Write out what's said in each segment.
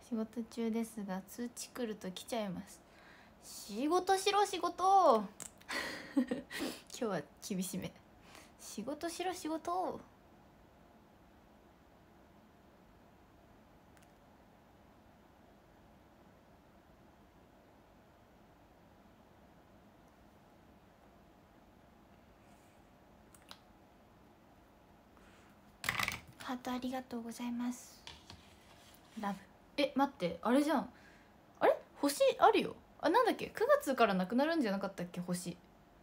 仕事中ですが通知来ると来ちゃいます。仕事しろ仕事今日は厳しめ。仕事しろ仕事。ハートありがとうございます。ラブ。待って、あれじゃん。あれ星あるよ。あ、なんだっけ、9月からなくなるんじゃなかったっけ、星。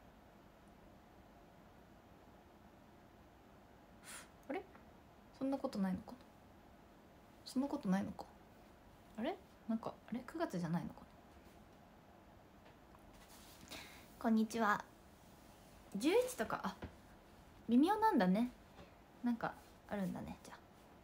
あれ、そんなことないのかな。そんなことないのか。あれ、なんかあれ9月じゃないのかな。こんにちは。11とか、あ、微妙なんだね。なんかあるんだね。じゃ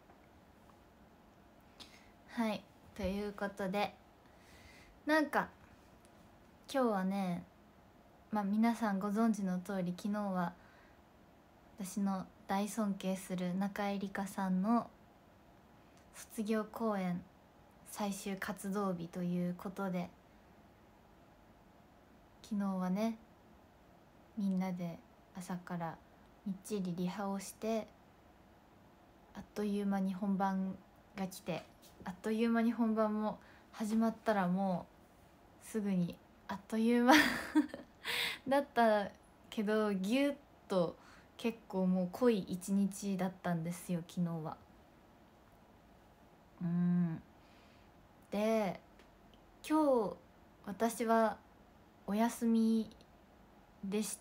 あ、はい、ということで、なんか今日はね、まあ皆さんご存知の通り、昨日は私の大尊敬する中井梨花さんの卒業公演最終活動日ということで、昨日はねみんなで朝からみっちりリハをして、あっという間に本番が来て、あっという間に本番も始まったらもうすぐにあっという間だったけど、ぎゅっと結構もう濃い一日だったんですよ昨日は。で、今日私はお休みでして、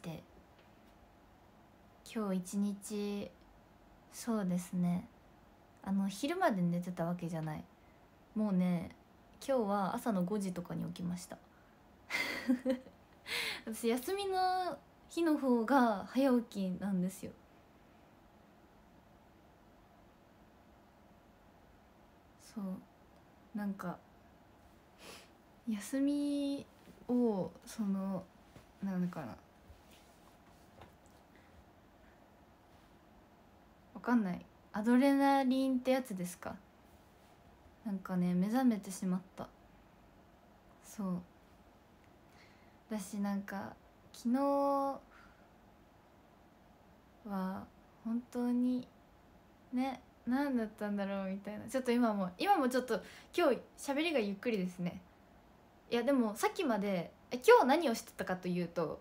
今日一日、そうですね、昼まで寝てたわけじゃない。もうね、今日は朝の5時とかに起きました私休みの日の方が早起きなんですよ。そうなんか休みをなんだかな、わかんない、アドレナリンってやつですか。なんかね、目覚めてしまった。そう私なんか昨日は本当にね、何だったんだろうみたいな。ちょっと今もちょっと今日喋りがゆっくりですね。いやでもさっきまで今日何をしてたかというと、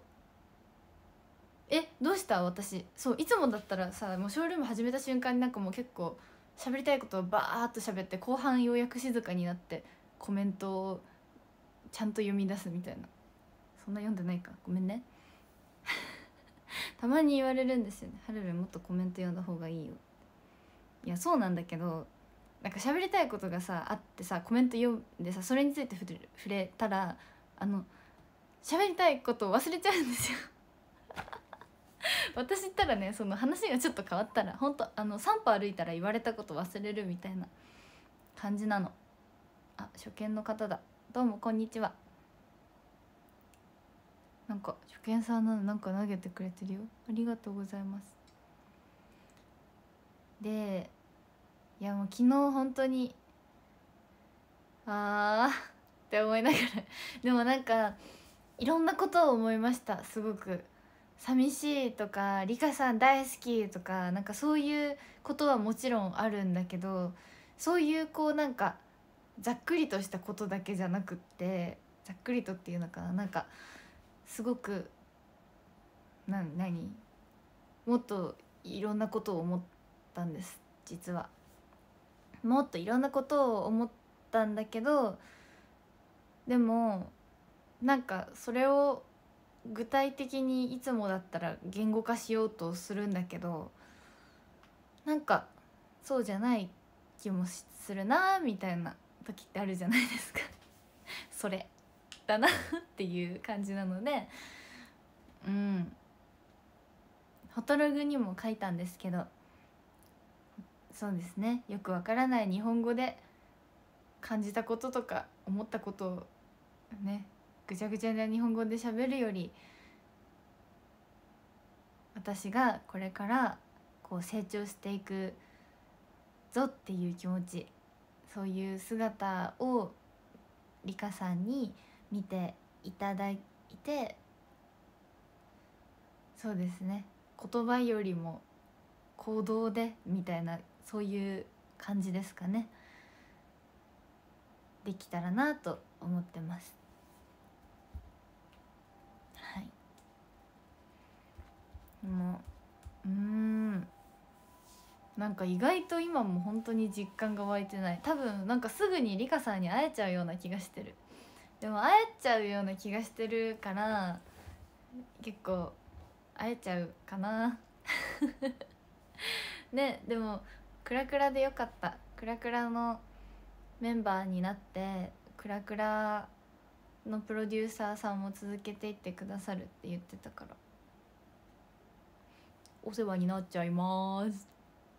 どうした私、そういつもだったらさ、もうショールーム始めた瞬間になんかもう結構喋りたいことをバーッと喋って、後半ようやく静かになってコメントをちゃんと読み出すみたいな。そんな読んでないか、ごめんねたまに言われるんですよね、はるるもっとコメント読んだ方がいいよ。いやそうなんだけど、なんか喋りたいことがさあってさ、コメント読んでさ、それについて触れたら喋りたいことを忘れちゃうんですよ私ったらね、その話がちょっと変わったら、ほんと3歩歩いたら言われたこと忘れるみたいな感じなの。あ、初見の方だ、どうもこんにちは。なんか初見さんなの、なんか投げてくれてるよ、ありがとうございます。で、いやもう昨日本当にって思いながらでもなんかいろんなことを思いました。すごく寂しいとか、リカさん大好きとか、なんかそういうことはもちろんあるんだけど、そういうこうなんかざっくりとしたことだけじゃなくって、ざっくりとっていうのかな、なんかすごく何もっといろんなことを思ったんです。実はもっといろんなことを思ったんだけど、でもなんかそれを具体的にいつもだったら言語化しようとするんだけど、なんかそうじゃない気もするなみたいな時ってあるじゃないですかそれだなっていう感じなので、フォトログにも書いたんですけど、そうですね、よくわからない日本語で感じたこととか思ったことをね、ぐちゃぐちゃな日本語で喋るより、私がこれからこう成長していくぞっていう気持ち、 そういう姿をリカさんに見ていただいて、そうですね、言葉よりも行動でみたいな、そういう感じですかね、できたらなと思ってます。はい。もうなんか意外と今も本当に実感が湧いてない。多分なんかすぐにリカさんに会えちゃうような気がしてる。でも会えちゃうような気がしてるから結構会えちゃうかな。ね、でもクラクラでよかった。クラクラのメンバーになってクラクラのプロデューサーさんも続けていってくださるって言ってたからお世話になっちゃいます。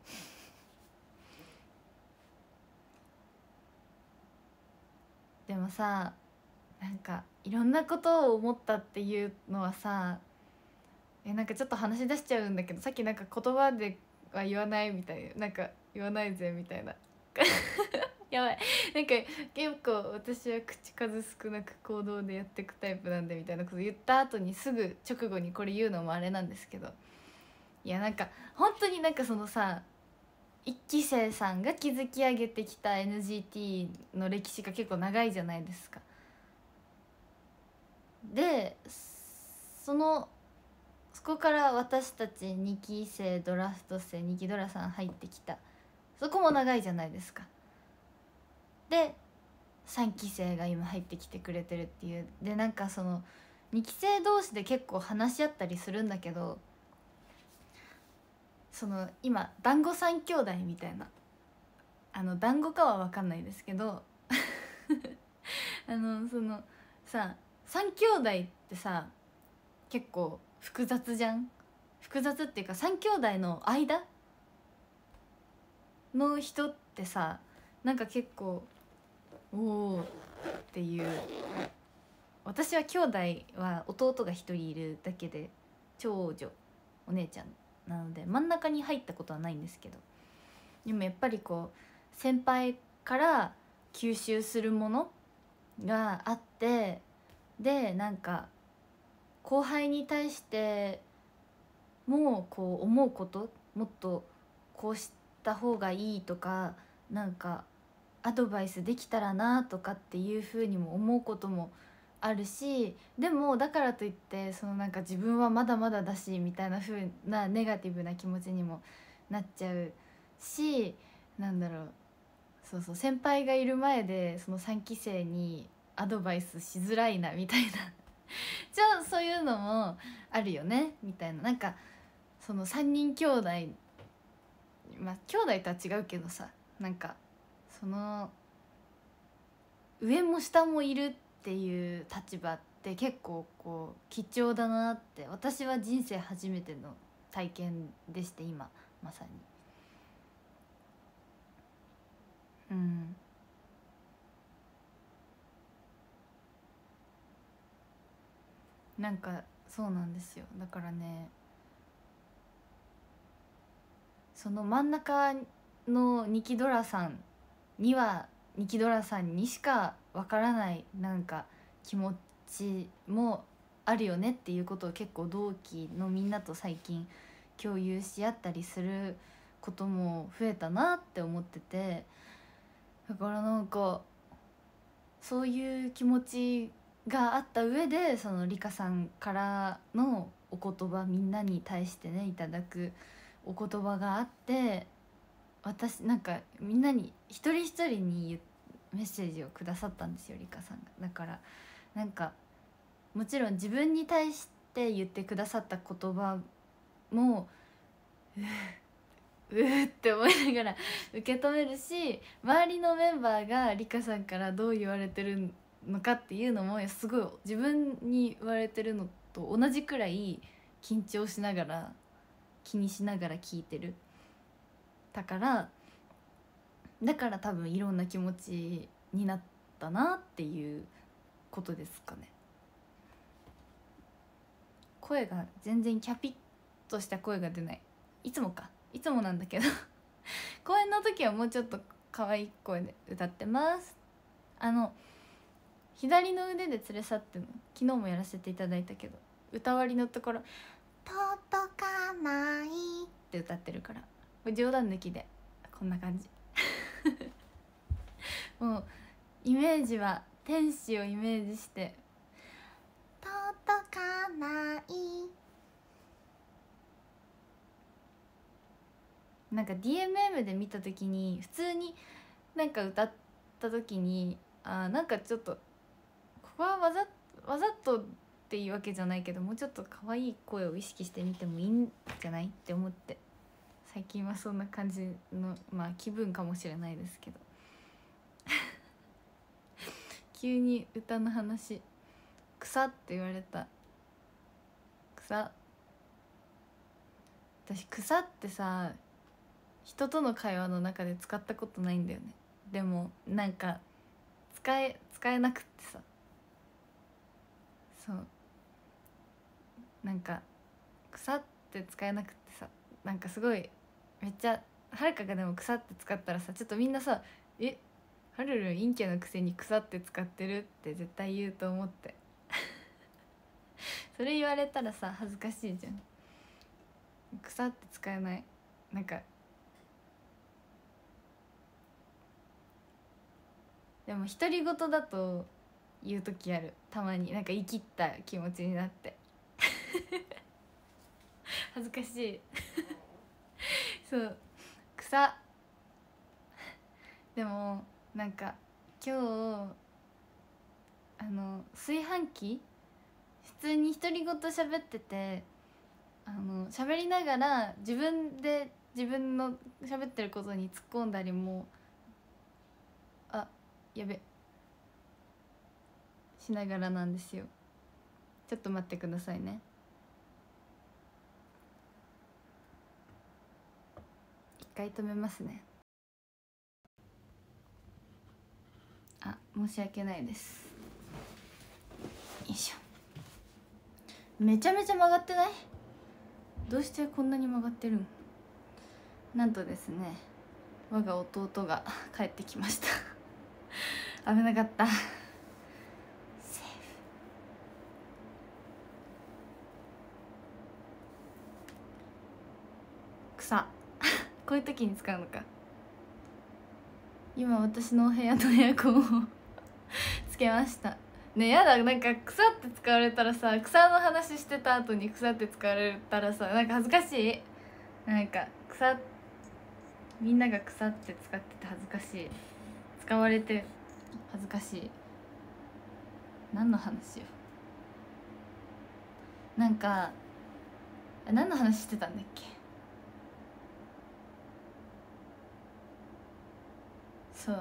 でもさ、なんかいろんなことを思ったっていうのはさ、なんかちょっと話し出しちゃうんだけど、さっきなんか言葉では言わないみたいな、なんか言わないぜみたいなやばい、なんか結構私は口数少なく行動でやっていくタイプなんでみたいなこと言った後にすぐ直後にこれ言うのもあれなんですけど、いやなんか本当になんかそのさ、一期生さんが築き上げてきた NGT の歴史が結構長いじゃないですか。でそこから私たち2期生ドラフト生2期ドラさん入ってきた、そこも長いじゃないですか。で3期生が今入ってきてくれてるっていう。でなんかその2期生同士で結構話し合ったりするんだけど、その今団子三兄弟みたいな、団子かは分かんないですけどそのさ、三兄弟ってさ結構複雑じゃん。複雑っていうか三兄弟の間の人ってさ、なんか結構おおっていう。私は兄弟は弟が一人いるだけで長女お姉ちゃんなので真ん中に入ったことはないんですけど、でもやっぱりこう先輩から吸収するものがあって、でなんか後輩に対してもこう思うこと、もっとこうした方がいいとか、なんかアドバイスできたらなとかっていうふうにも思うこともあるし、でもだからといってそのなんか自分はまだまだだしみたいな風なネガティブな気持ちにもなっちゃうし、なんだろう、そうそう、先輩がいる前でその3期生にアドバイスしづらいなみたいなじゃあそういうのもあるよねみたいな。なんかその3人兄弟、まあ兄弟とは違うけどさ、なんかその上も下もいるっていう立場って結構こう貴重だなって、私は人生初めての体験でして今まさに。うん、なんかそうなんですよ。だからね、その真ん中のニキドラさんにはニキドラさんにしかわからないなんか気持ちもあるよねっていうことを結構同期のみんなと最近共有し合ったりすることも増えたなって思ってて、だからなんかそういう気持ちがあった上で、そのリカさんからのお言葉、みんなに対してねいただくお言葉があって、私なんかみんなに一人一人にメッセージをくださったんですよ、リカさんが。だからなんかもちろん自分に対して言ってくださった言葉もって思いながら受け止めるし、周りのメンバーがリカさんからどう言われてるのかっていうのもすごい自分に言われてるのと同じくらい緊張しながら気にしながら聞いてる。だから多分いろんな気持ちになったなっていうことですかね。声が全然キャピッとした声が出ない。いつもか、いつもなんだけど公演の時はもうちょっと可愛い声で歌ってます。左の腕で連れ去っての昨日もやらせていただいたけど、歌割りのところ「届かない」って歌ってるから、これ冗談抜きでこんな感じもうイメージは天使をイメージして「届かない」なんか DMM で見た時に普通になんか歌った時になんかちょっとここはわざとっていうわけじゃないけど、もうちょっと可愛い声を意識してみてもいいんじゃないって思って、最近はそんな感じの気分かもしれないですけど急に歌の話「草」って言われた。草、私草ってさ人との会話の中で使ったことないんだよね。でもなんか使えなくってさ、そうなんか草って使えなくってさ、なんかすごいめっちゃはるかがでも草って使ったらさ、ちょっとみんなさ「えはるるん陰キャのくせに草って使ってる?」って絶対言うと思ってそれ言われたらさ恥ずかしいじゃん。草って使えない。なんかでも独り言だと言う時ある、たまに。なんか生きった気持ちになって恥ずかしいそう草でもなんか今日炊飯器普通に独り言喋ってて、喋りながら自分で自分の喋ってることに突っ込んだりもやべしながらなんですよ。ちょっと待ってくださいね。一回止めますね。申し訳ないです。よいしょ。めちゃめちゃ曲がってない？どうしてこんなに曲がってるん？なんとですね、我が弟が帰ってきました危なかった。セーフ。草こういう時に使うのか。今私のお部屋のエアコンをつけましたね。やだ、なんか草って使われたらさ、草の話してた後に草って使われたらさ、なんか恥ずかしい。なんか草、みんなが草って使ってて恥ずかしい。使われて恥ずかしい。何の話よ。なんか何の話してたんだっけ。そう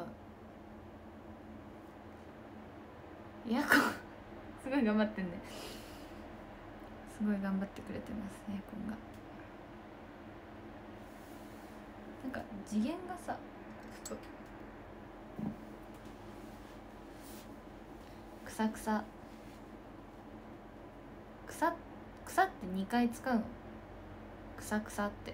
エアコンすごい頑張ってんね。すごい頑張ってくれてますエアコンが。なんか次元がさちょっと草って2回使うの。草って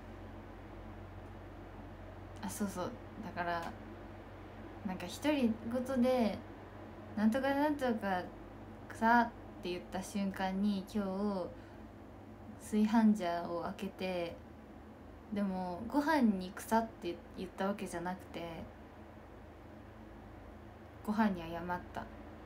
そうだからなんか独り言でなんとかなんとか草って言った瞬間に今日炊飯ジャーを開けて、でもご飯に草って言ったわけじゃなくてご飯に謝った。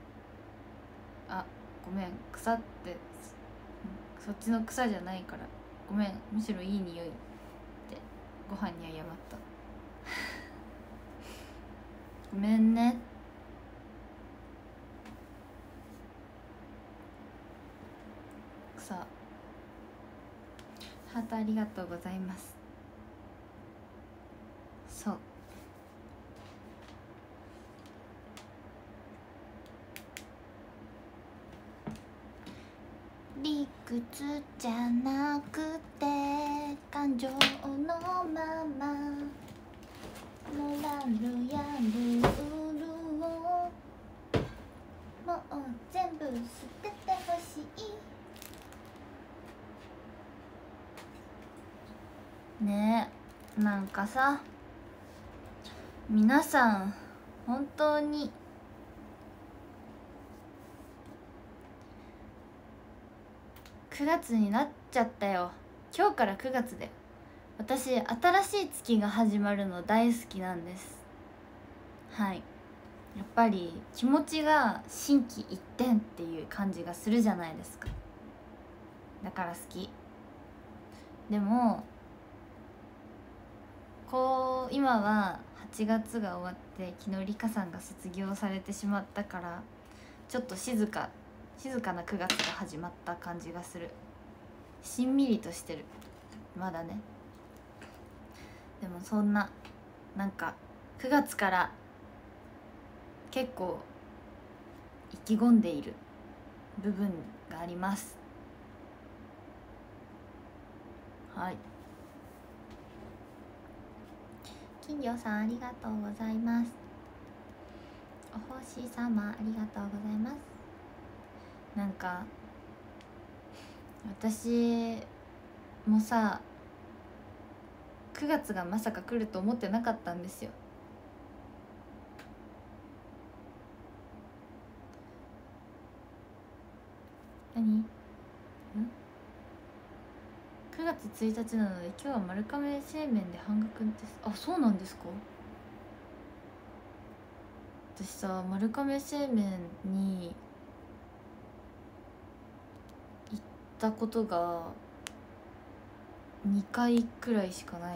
ごめん、草ってそっちの草じゃないからごめん、むしろいい匂いってご飯に謝ったごめんね。草ハートありがとうございます。そう理屈じゃなくて感情のままモラルやルールをもう全部捨ててほしいね。なんかさ皆さん本当に9月になっちゃったよ。今日から9月で、私新しい月が始まるの大好きなんです。はい、やっぱり気持ちが心機一転っていう感じがするじゃないですか。だから好き。でもこう今は8月が終わって昨日リカさんが卒業されてしまったから、ちょっと静かな9月が始まった感じがする。しんみりとしてるまだね。でもそんななんか9月から結構意気込んでいる部分があります。はい、金魚さんありがとうございます。お星様ありがとうございます。なんか私もさ、9月がまさか来ると思ってなかったんですよ。何？9月1日なので今日は丸亀製麺で半額です。あ、そうなんですか。私さ、丸亀製麺に行ったことが2回くらいしかない。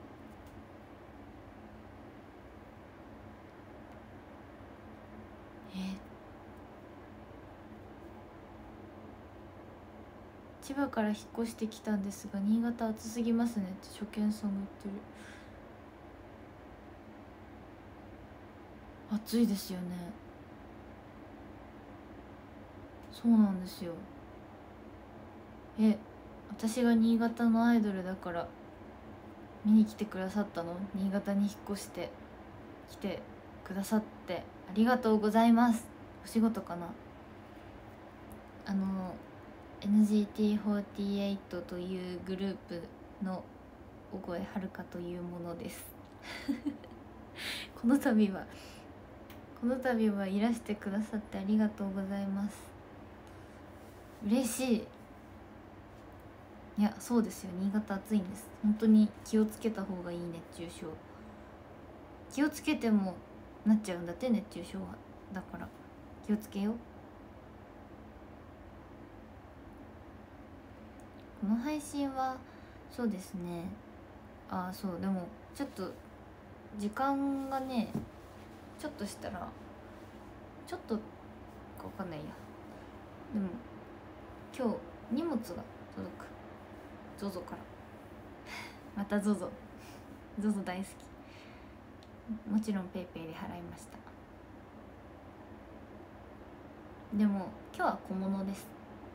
千葉から引っ越してきたんですが新潟暑すぎますねって初見さんが言ってる。暑いですよね。そうなんですよ。私が新潟のアイドルだから見に来てくださったの？新潟に引っ越して来てくださってありがとうございます。お仕事かな。NGT48 というグループの小越遥というものですこの度はいらしてくださってありがとうございます。嬉しい。いやそうですよ、新潟暑いんです。本当に気をつけた方がいい。熱中症気をつけてもなっちゃうんだって、熱中症は。だから気をつけよう。この配信はそうですね。そうでもちょっと時間がね、ちょっとしたらちょっとか分かんないや。でも今日荷物が届く。ZOZO からまた ZOZO 大好き。もちろん PayPay で払いました。でも今日は小物です。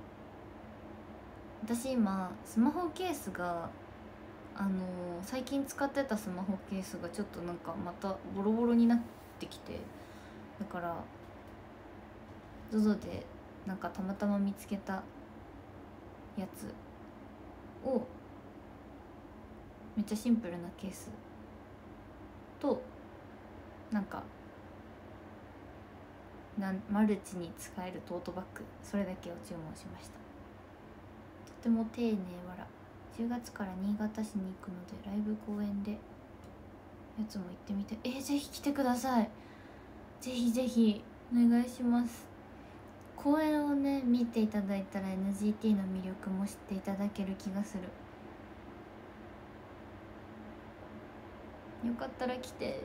私今スマホケースが最近使ってたスマホケースがちょっとなんかまたボロボロになってきて、だから ZOZO でなんかたまたま見つけたやつを、めっちゃシンプルなケースとなんかマルチに使えるトートバッグ、それだけを注文しました。とても丁寧わら。10月から新潟市に行くのでライブ公演でやつも行ってみて。ぜひ来てください。ぜひぜひお願いします。公演をね見ていただいたら NGT の魅力も知っていただける気がする。よかったら来て。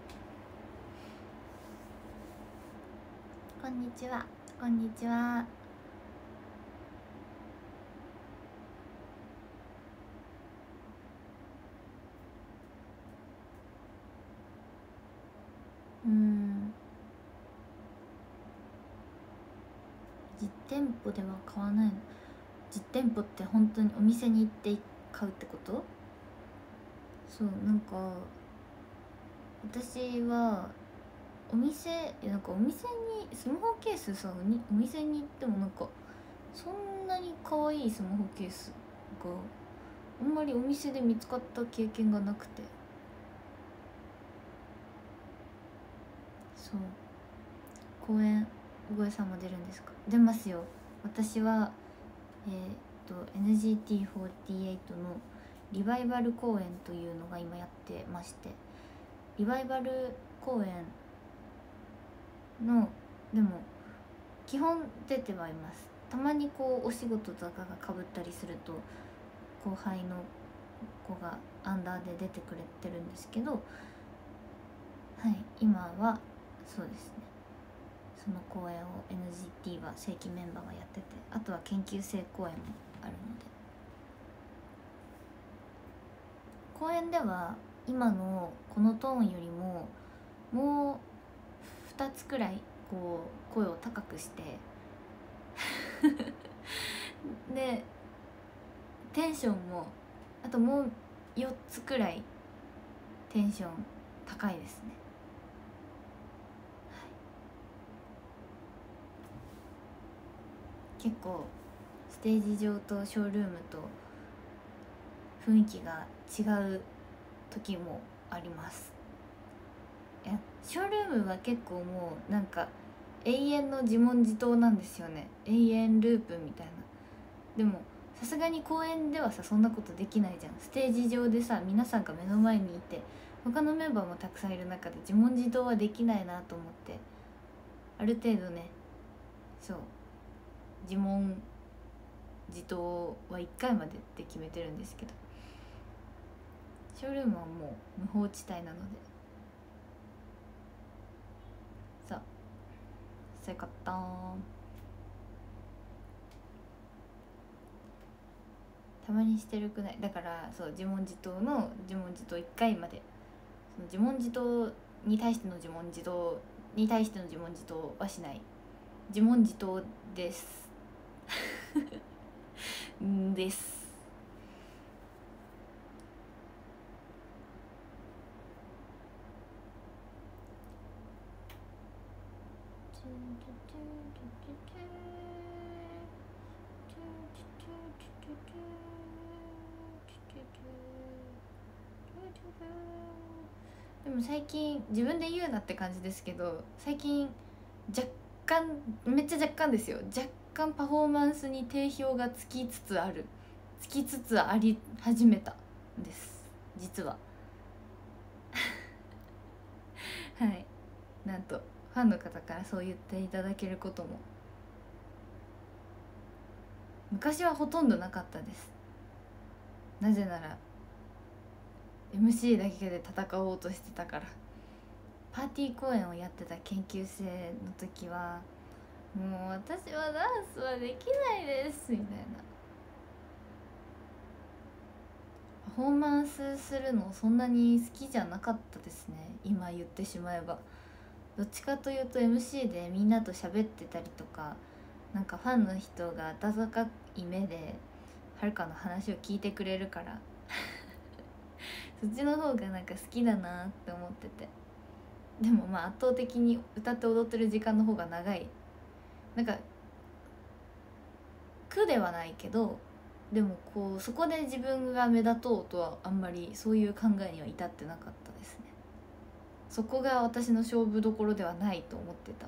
こんにちは。こんにちは。実店舗では買わないの？実店舗って本当にお店に行って買うってこと？そう、なんか私はお店なんかお店にスマホケースさお店に行ってもなんかそんなに可愛いスマホケースがあんまりお店で見つかった経験がなくて、 そう公演小声さんも出るんですか？出ますよ。私はNGT48 のリバイバル公演というのが今やってまして、リバイバル公演のでも基本出てはいます。たまにこうお仕事とかがかぶったりすると後輩の子がアンダーで出てくれてるんですけど、はい、今はそうですね、その公演を NGT は正規メンバーがやってて、あとは研究生公演もあるので、公演では今のこのトーンよりももう2つくらいこう声を高くしてでテンションもあともう4つくらいテンション高いですね。結構ステージ上とショールームと雰囲気が違う時もあります。いやショールームは結構もうなんか永遠の自問自答なんですよね。永遠ループみたいな。でもさすがに公演ではさそんなことできないじゃん。ステージ上でさ皆さんが目の前にいて他のメンバーもたくさんいる中で自問自答はできないなと思って、ある程度ね、そう自問自答は1回までって決めてるんですけど、ショールームはもう無法地帯なので、さあそうかったたまにしてるくない。だからそう自問自答の自問自答1回まで、その自問自答に対しての自問自答に対しての自問自答はしない。自問自答ですです。でも最近自分で言うなって感じですけど、最近若干めっちゃ若干ですよ、若干パフォーマンスに定評がつきつつあり始めたんです実ははい、なんとファンの方からそう言っていただけることも昔はほとんどなかったです。なぜなら MC だけで戦おうとしてたから。パーティー公演をやってた研究生の時はもう私はダンスはできないですみたいな、パフォーマンスするのそんなに好きじゃなかったですね。今言ってしまえばどっちかというと MC でみんなと喋ってたりとか、なんかファンの人が温かい目ではるかの話を聞いてくれるからそっちの方がなんか好きだなって思ってて、でもまあ圧倒的に歌って踊ってる時間の方が長い。なんか苦ではないけど、でもこうそこで自分が目立とうとはあんまりそういう考えには至ってなかったですね。そこが私の勝負どころではないと思ってた。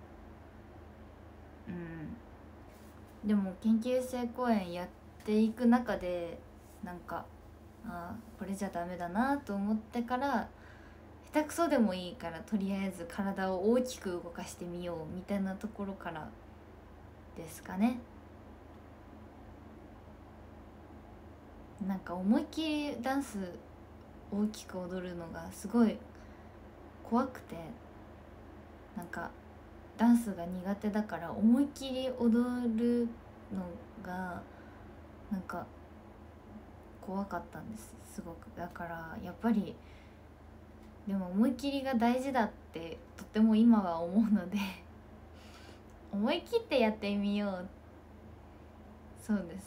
でも研究生公演やっていく中でなんかこれじゃダメだなと思ってから、下手くそでもいいからとりあえず体を大きく動かしてみようみたいなところからですかね。なんか思いっきりダンス大きく踊るのがすごい怖くて、なんかダンスが苦手だから思いっきり踊るのがなんか怖かったんです、すごく。だからやっぱりでも思い切りが大事だってとっても今は思うので思い切ってやってみよう。そうです。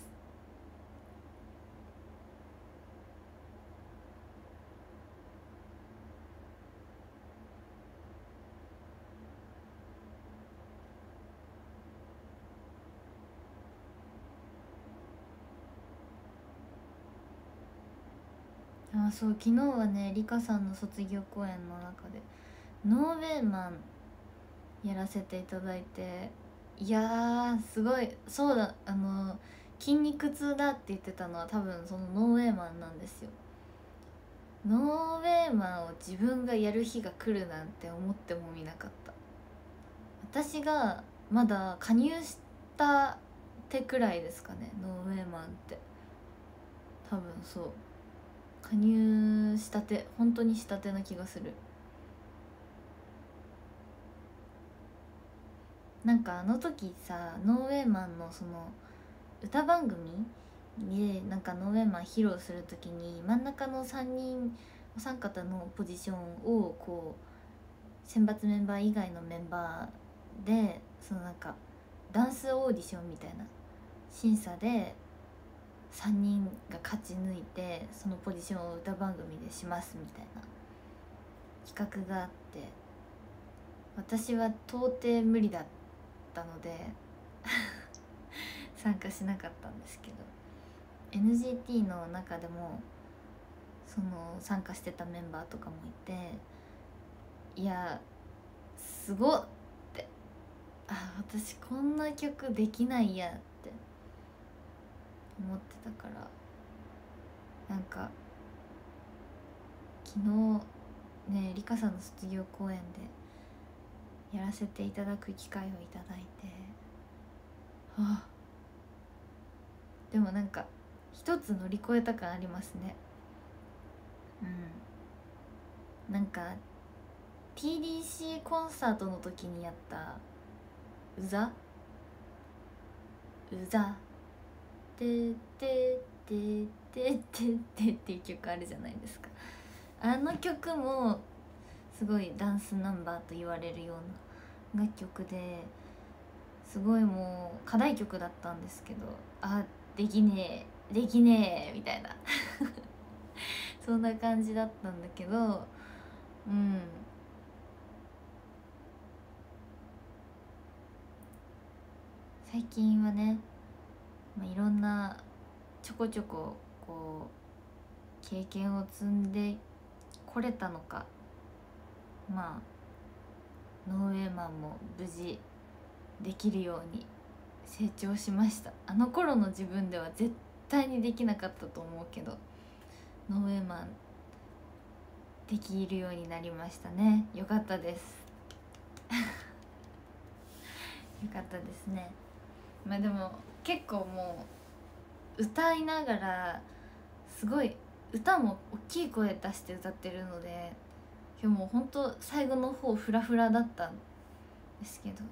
そう昨日はねリカさんの卒業公演の中でノーベーマンやらせていただいて、いやーすごい。そうだ、筋肉痛だって言ってたのは多分そのノーウェーマンなんですよ。ノーウェーマンを自分がやる日が来るなんて思ってもみなかった。私がまだ加入したてくらいですかね、ノーウェーマンって。多分そう、加入したて、本当にしたてな気がする。なんかあの時さ、ノーウェーマンのその歌番組でなんかノーウェーマン披露する時に真ん中の3人お三方のポジションをこう選抜メンバー以外のメンバーでそのなんかダンスオーディションみたいな審査で3人が勝ち抜いてそのポジションを歌番組でしますみたいな企画があって、私は到底無理だったので参加しなかったんですけど、 NGT の中でもその参加してたメンバーとかもいて、いやすごっって、あ私こんな曲できないやって思ってたから、なんか昨日ねリカさんの卒業公演でやらせていただく機会をいただいて、はあ、でもなんか一つ乗り越えた感ありますね。うん、なんか TDC コンサートの時にやったうざうざててててててっていう曲あるじゃないですか。あの曲もすごいダンスナンバーと言われるような楽曲で、すごいもう課題曲だったんですけど、あできねえできねえみたいなそんな感じだったんだけど、うん最近はね、いろんなちょこちょここう経験を積んでこれたのか、まあノーウェーマンも無事できるように成長しました。あの頃の自分では絶対にできなかったと思うけど、ノーウェーマンできるようになりましたね。よかったですよかったですね。まあでも結構もう歌いながらすごい歌も大きい声出して歌ってるので、今日もうほんと最後の方フラフラだったんですけど、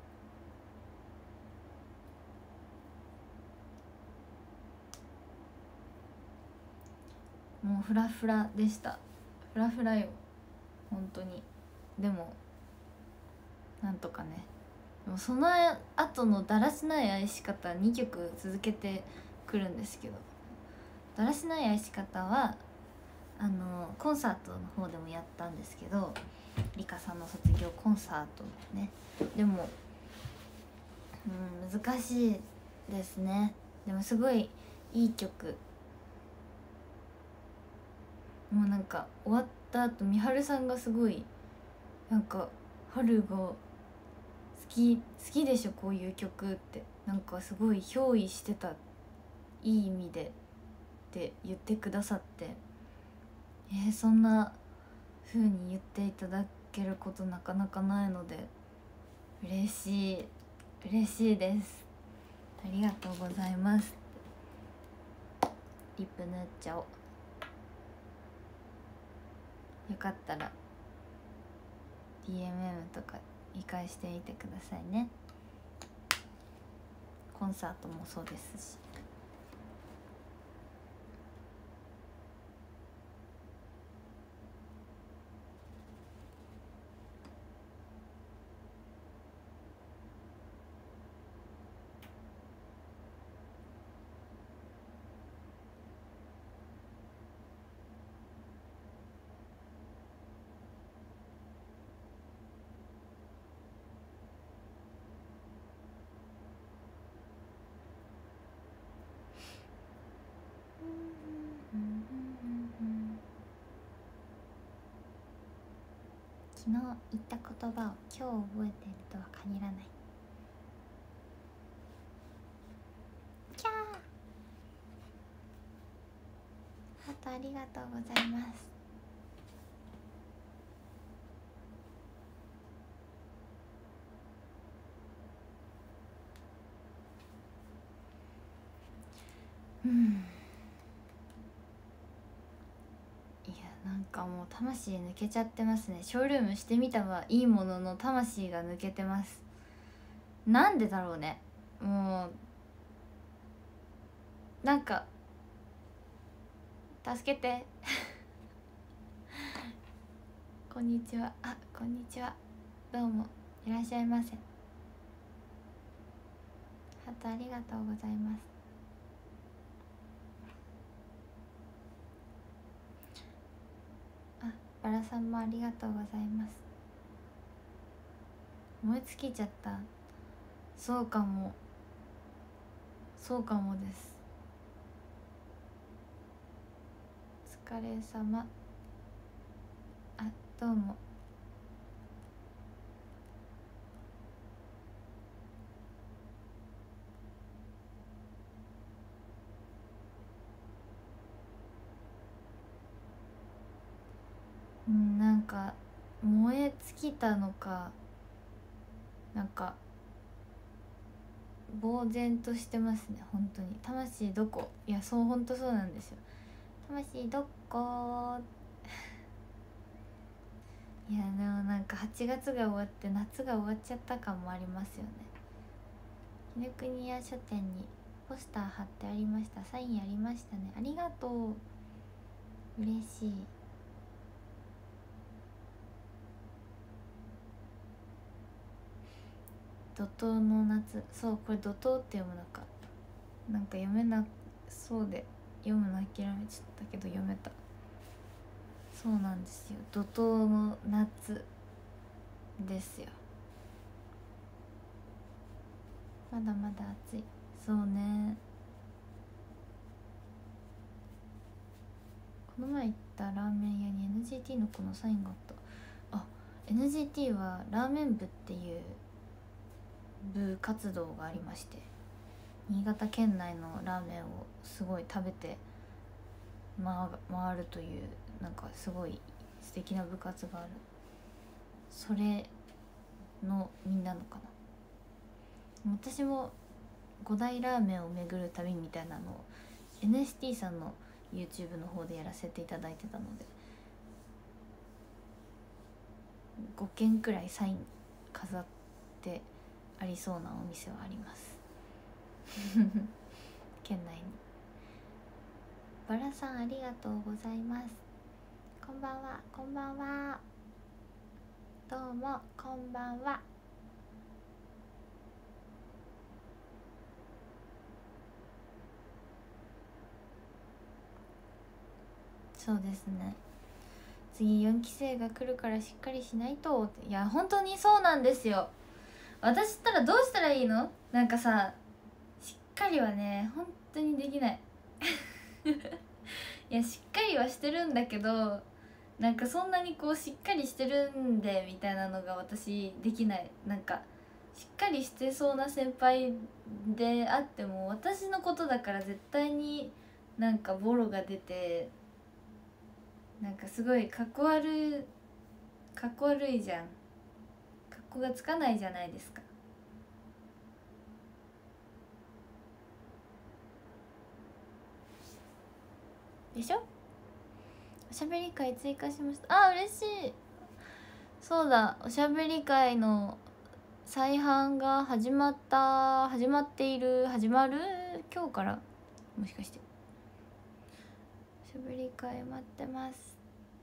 もうフラフラでした。フラフラよ本当に。でもなんとかね。でもその後のだらしない愛し方2曲続けてくるんですけど、だらしない愛し方はコンサートの方でもやったんですけど、リカさんの卒業コンサートね。でも難しいですね。でもすごいいい曲。もうなんか終わった後みはるさんがすごいなんか春が好きでしょこういう曲ってなんかすごい憑依してた、いい意味でって言ってくださって、そんな風に言っていただけることなかなかないので嬉しい嬉しいです。ありがとうございます。リップ塗っちゃおう。よかったら DMM とか理解してみてくださいね。コンサートもそうですし。 昨日言った言葉を今日覚えているとは限らない。キャーハートありがとうございます。いやなんかもう魂抜けちゃってますね。ショールームしてみたはいいものの魂が抜けてます。なんでだろうね。もうなんか助けてこんにちは。あ、こんにちは。どうもいらっしゃいませ。ハートありがとうございます。あ、バラさんもありがとうございます。燃え尽きちゃった。そうかもそうかもです。お疲れ様。あ、どうも。なんか燃え尽きたのか、なんか呆然としてますね。本当に魂どこ。いやそう本当そうなんですよ。魂どこいやでもなんか8月が終わって夏が終わっちゃった感もありますよね。紀ノ国屋書店にポスター貼ってありました。サインありましたね。ありがとう。嬉しい。怒涛の夏。そう、これ怒涛って読むのか。なんか読めなそうで読むの諦めちゃったけど読めた。そうなんですよ。怒涛の夏ですよ。まだまだ暑い。そうね。この前行ったラーメン屋に NGT の子のサインがあった。あ、NGT はラーメン部っていう部活動がありまして、新潟県内のラーメンをすごい食べて回るというなんかすごい素敵な部活がある。それのみんなのかな。私も5大ラーメンを巡る旅みたいなのを NST さんの YouTube の方でやらせていただいてたので、5軒くらいサイン飾ってありそうなお店はあります県内に。バラさんありがとうございます。こんばんは。こんばんは。どうもこんばんは。そうですね。次4期生が来るからしっかりしないとって。いや本当にそうなんですよ。私ったらどうしたらいいの。なんかさ、しっかりはね本当にできないいやしっかりはしてるんだけど、なんかそんなにこうしっかりしてるんでみたいなのが私できない。なんかしっかりしてそうな先輩であっても私のことだから絶対になんかボロが出て、なんかすごいかっこ悪いじゃん。かっこがつかないじゃないですか。でしょ。おしゃべり会追加しました。あ、嬉しい。そうだ、おしゃべり会の再販が始まっている。始まる今日から、もしかして。おしゃべり会待ってます。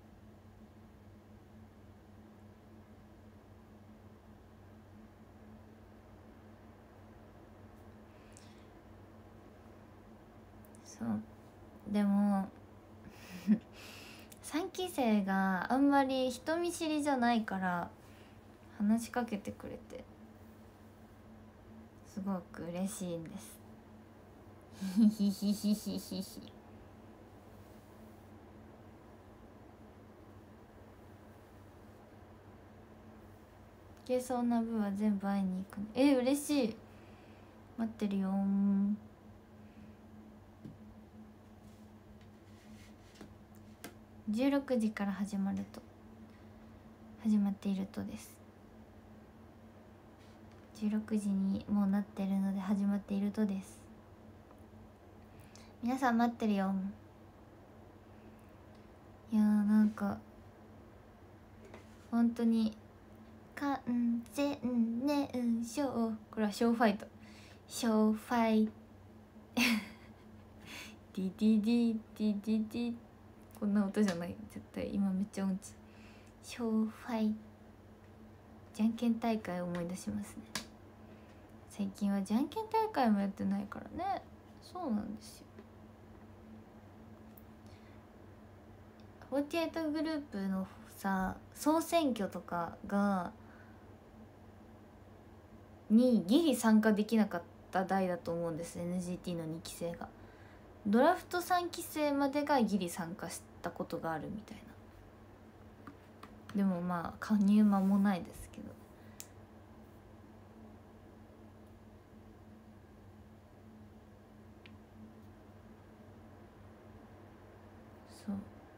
そうでも3期生があんまり人見知りじゃないから話しかけてくれてすごく嬉しいんですヒヒヒヒヒヒ。 けそうな分は全部会いに行くね。嬉しい。待ってるよー。16時から始まっているとです。16時にもうなってるので始まっているとです。皆さん待ってるよ。いやーなんか本当に完全燃焼、これはショーファイト、ショーファイディディディディディディ、こんな音じゃない、絶対今めっちゃ音痴。ショーファイ、じゃんけん大会を思い出しますね。最近はじゃんけん大会もやってないからね。そうなんですよ。48グループのさ総選挙とかにギリ参加できなかった代だと思うんです。 NGT の2期生がドラフト3期生までがギリ参加したことがあるみたいな。でもまあ加入間もないですけど、そう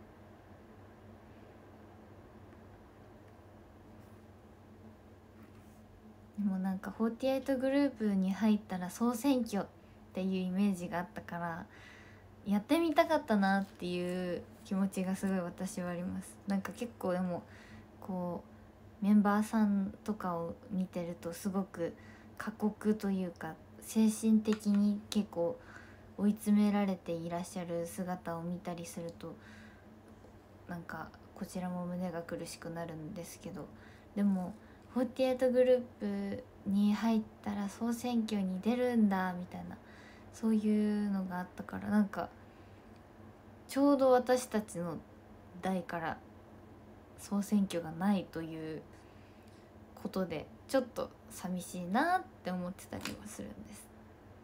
でもなんか48グループに入ったら総選挙っていうイメージがあったからやってみたかったなっていう気持ちがすごい私はあります。なんか結構でもこうメンバーさんとかを見てるとすごく過酷というか精神的に結構追い詰められていらっしゃる姿を見たりするとなんかこちらも胸が苦しくなるんですけど、でも48グループに入ったら総選挙に出るんだみたいなそういうのがあったから、なんかちょうど私たちの代から総選挙がないということでちょっと寂しいなって思ってたりはするんです。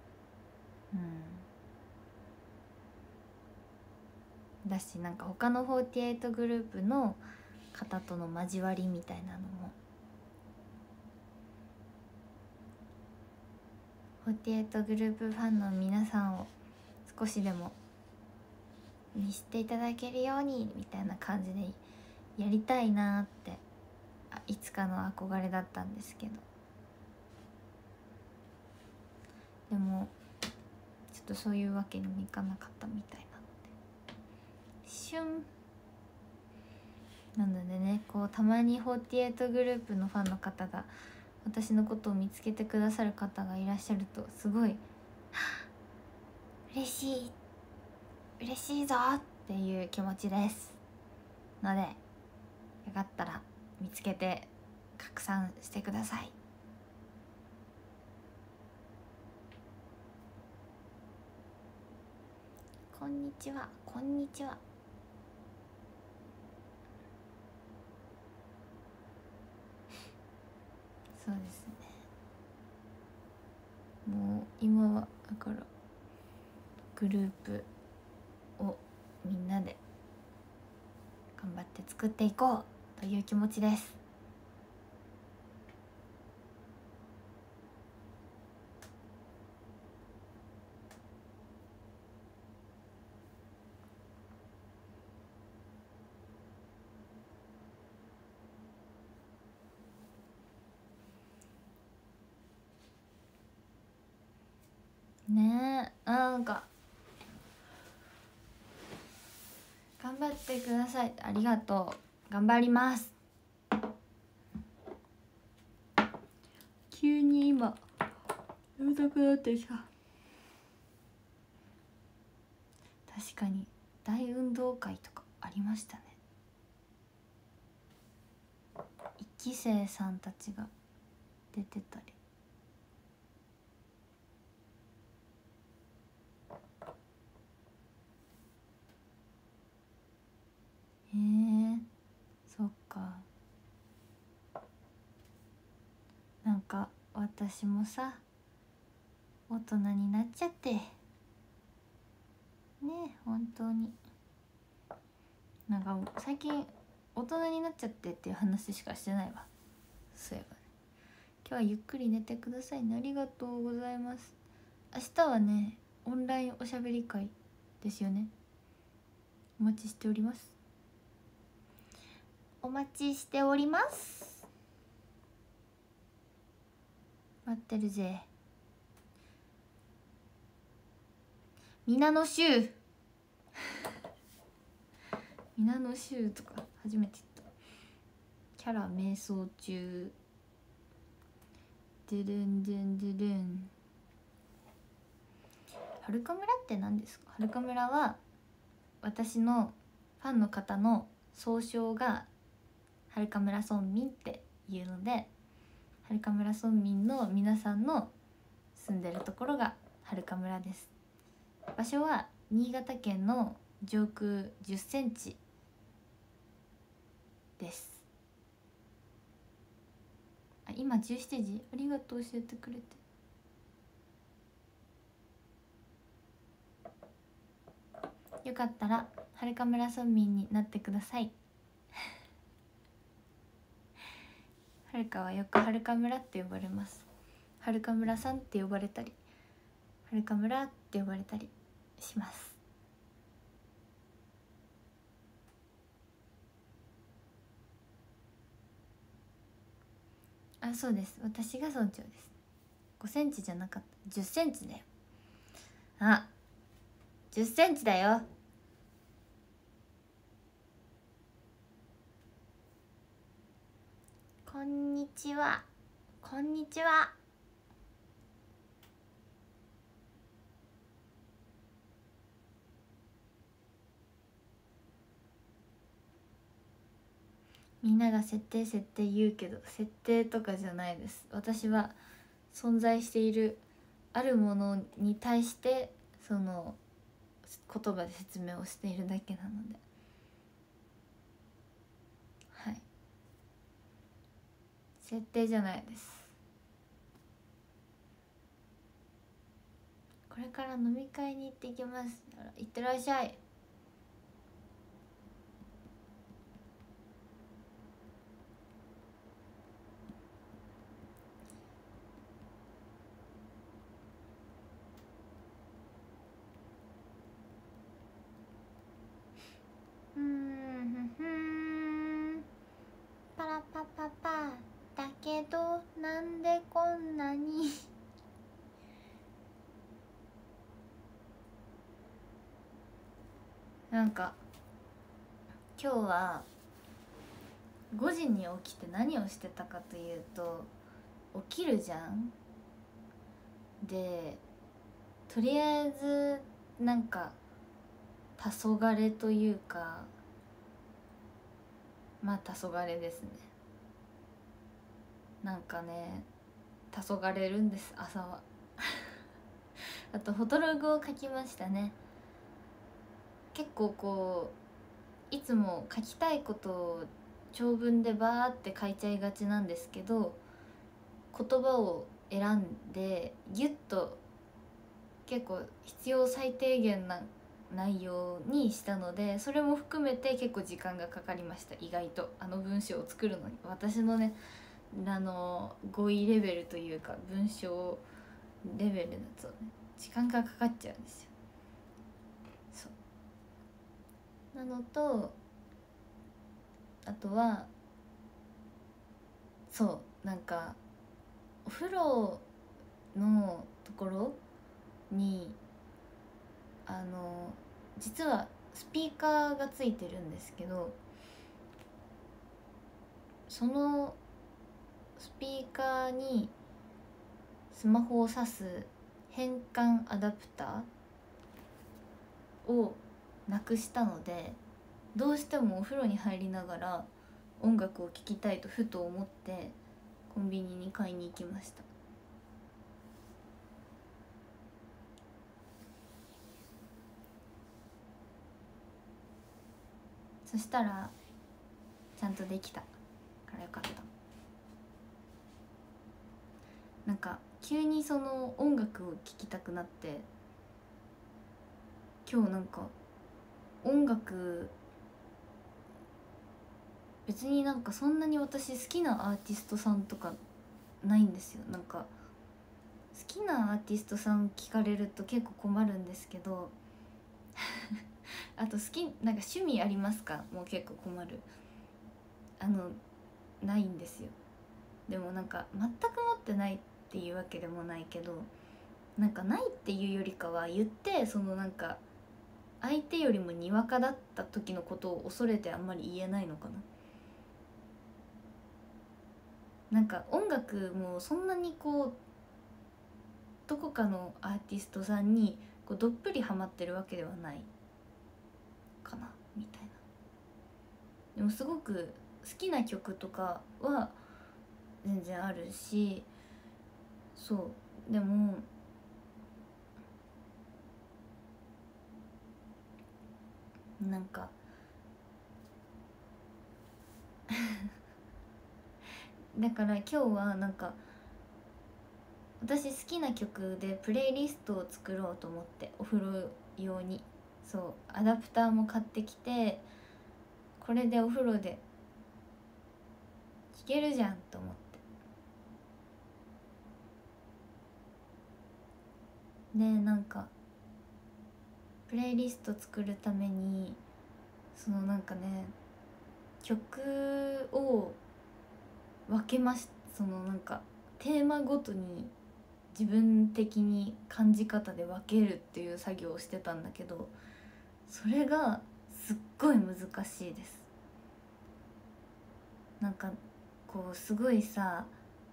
だしなんか他の48グループの方との交わりみたいなのも48グループファンの皆さんを少しでもにしていただけるようにみたいな感じでやりたいなっていつかの憧れだったんですけど、でもちょっとそういうわけにもいかなかったみたいなのでシュンなのでね、こうたまに48グループのファンの方が私のことを見つけてくださる方がいらっしゃるとすごい嬉しいぞっていう気持ちですので、よかったら見つけて拡散してください。こんにちは、こんにちは。そうですね、もう今はだからグループをみんなで頑張って作っていこうという気持ちです。ねえ、なんか頑張ってください。ありがとう、頑張ります。急に今やりたくなってきた。確かに大運動会とかありましたね。1期生さんたちが出てたり。そっか。なんか私もさ大人になっちゃってねえ、本当になんか最近大人になっちゃってっていう話しかしてないわ。そういえばね、 日はゆっくり寝てくださいね。ありがとうございます。明日はねオンラインおしゃべり会ですよね。お待ちしております。お待ちしております。待ってるぜ。皆の衆皆の衆とか初めて言った。キャラ瞑想中。ドゥルンドゥンドゥルン。はるか村って何ですか？はるか村は私のファンの方の総称がはるか村村民っていうので、はるか村村民の皆さんの住んでるところがはるか村です。場所は新潟県の上空10センチです。あ、今17時。ありがとう、教えてくれて。よかったらはるか村村民になってください。はるかはよくはるか村って呼ばれます。はるか村さんって呼ばれたり、はるか村って呼ばれたりします。あ、そうです。私が村長です。5センチじゃなかった。10センチだよ。あ、10センチだよ。こんにちは。こんにちは。みんなが設定言うけど、設定とかじゃないです。私は存在しているあるものに対してその言葉で説明をしているだけなので、はい、設定じゃないです。これから飲み会に行ってきます。いってらっしゃい。パラパパパだけどなんでこんなになんか今日は5時に起きて何をしてたかというと、起きるじゃん。でとりあえずなんか黄昏というか、まあ黄昏ですね。なんかね黄昏るんです、朝は。あとフォトログを書きましたね。結構こういつも書きたいことを長文でバーって書いちゃいがちなんですけど、言葉を選んでギュッと結構必要最低限な内容にしたので、それも含めて結構時間がかかりました。意外とあの文章を作るのに、私のね語彙レベルというか文章レベルだとね時間がかかっちゃうんですよ。そうなのと、あとはそうなんかお風呂のところに実はスピーカーがついてるんですけど、そのスピーカーにスマホを挿す変換アダプターをなくしたので、どうしてもお風呂に入りながら音楽を聴きたいとふと思ってコンビニに買いに行きました。そしたらちゃんとできたからよかった。なんか急にその音楽を聴きたくなって、今日なんか音楽別になんかそんなに私好きなアーティストさんとかないんですよ。なんか好きなアーティストさん聞かれると結構困るんですけどあとなんか趣味ありますかもう結構困る。ないんですよ。でもなんか全く持ってないっていうわけでもないけど、なんかないっていうよりかは言って、そのなんか相手よりもにわかだった時のことを恐れてあんまり言えないのかな。なんか音楽もそんなにこうどこかのアーティストさんにこうどっぷりハマってるわけではないかなみたいな。でもすごく好きな曲とかは全然あるし、そうでもなんかだから今日はなんか私好きな曲でプレイリストを作ろうと思って、お風呂用に。そうアダプターも買ってきて、これでお風呂で聴けるじゃんと思って。でなんかプレイリスト作るためにそのなんかね曲を分けましそのなんかテーマごとに自分的に感じ方で分けるっていう作業をしてたんだけど、それがすっごい難しいです。なんかこうすごいさ、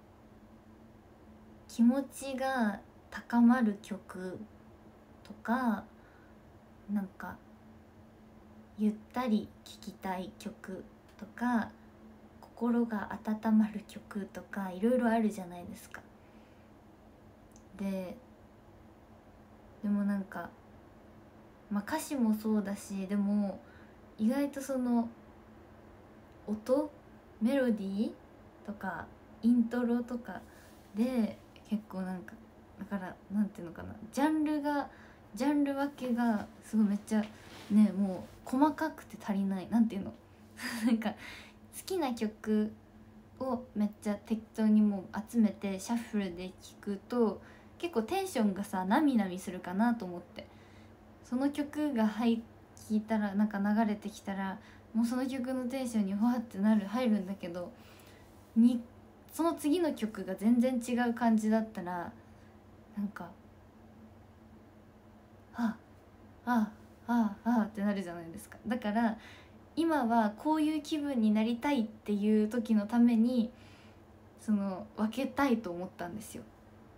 気持ちが高まる曲とか、なんかゆったり聴きたい曲とか、心が温まる曲とかいろいろあるじゃないですか。でもなんか、まあ、歌詞もそうだし、でも意外とその音メロディーとかイントロとかで結構なんか、だからなんていうのかな、ジャンル分けがすごいめっちゃね、もう細かくて足りない、なんていうのなんか好きな曲をめっちゃ適当にもう集めてシャッフルで聴くと結構テンションがさなみなみするかなと思って、その曲が聴いたらなんか流れてきたらもうその曲のテンションにふわって入るんだけど、その次の曲が全然違う感じだったらなんかあああってなるじゃないですか。だから今はこういう気分になりたいっていう時のためにその分けたいと思ったんですよ。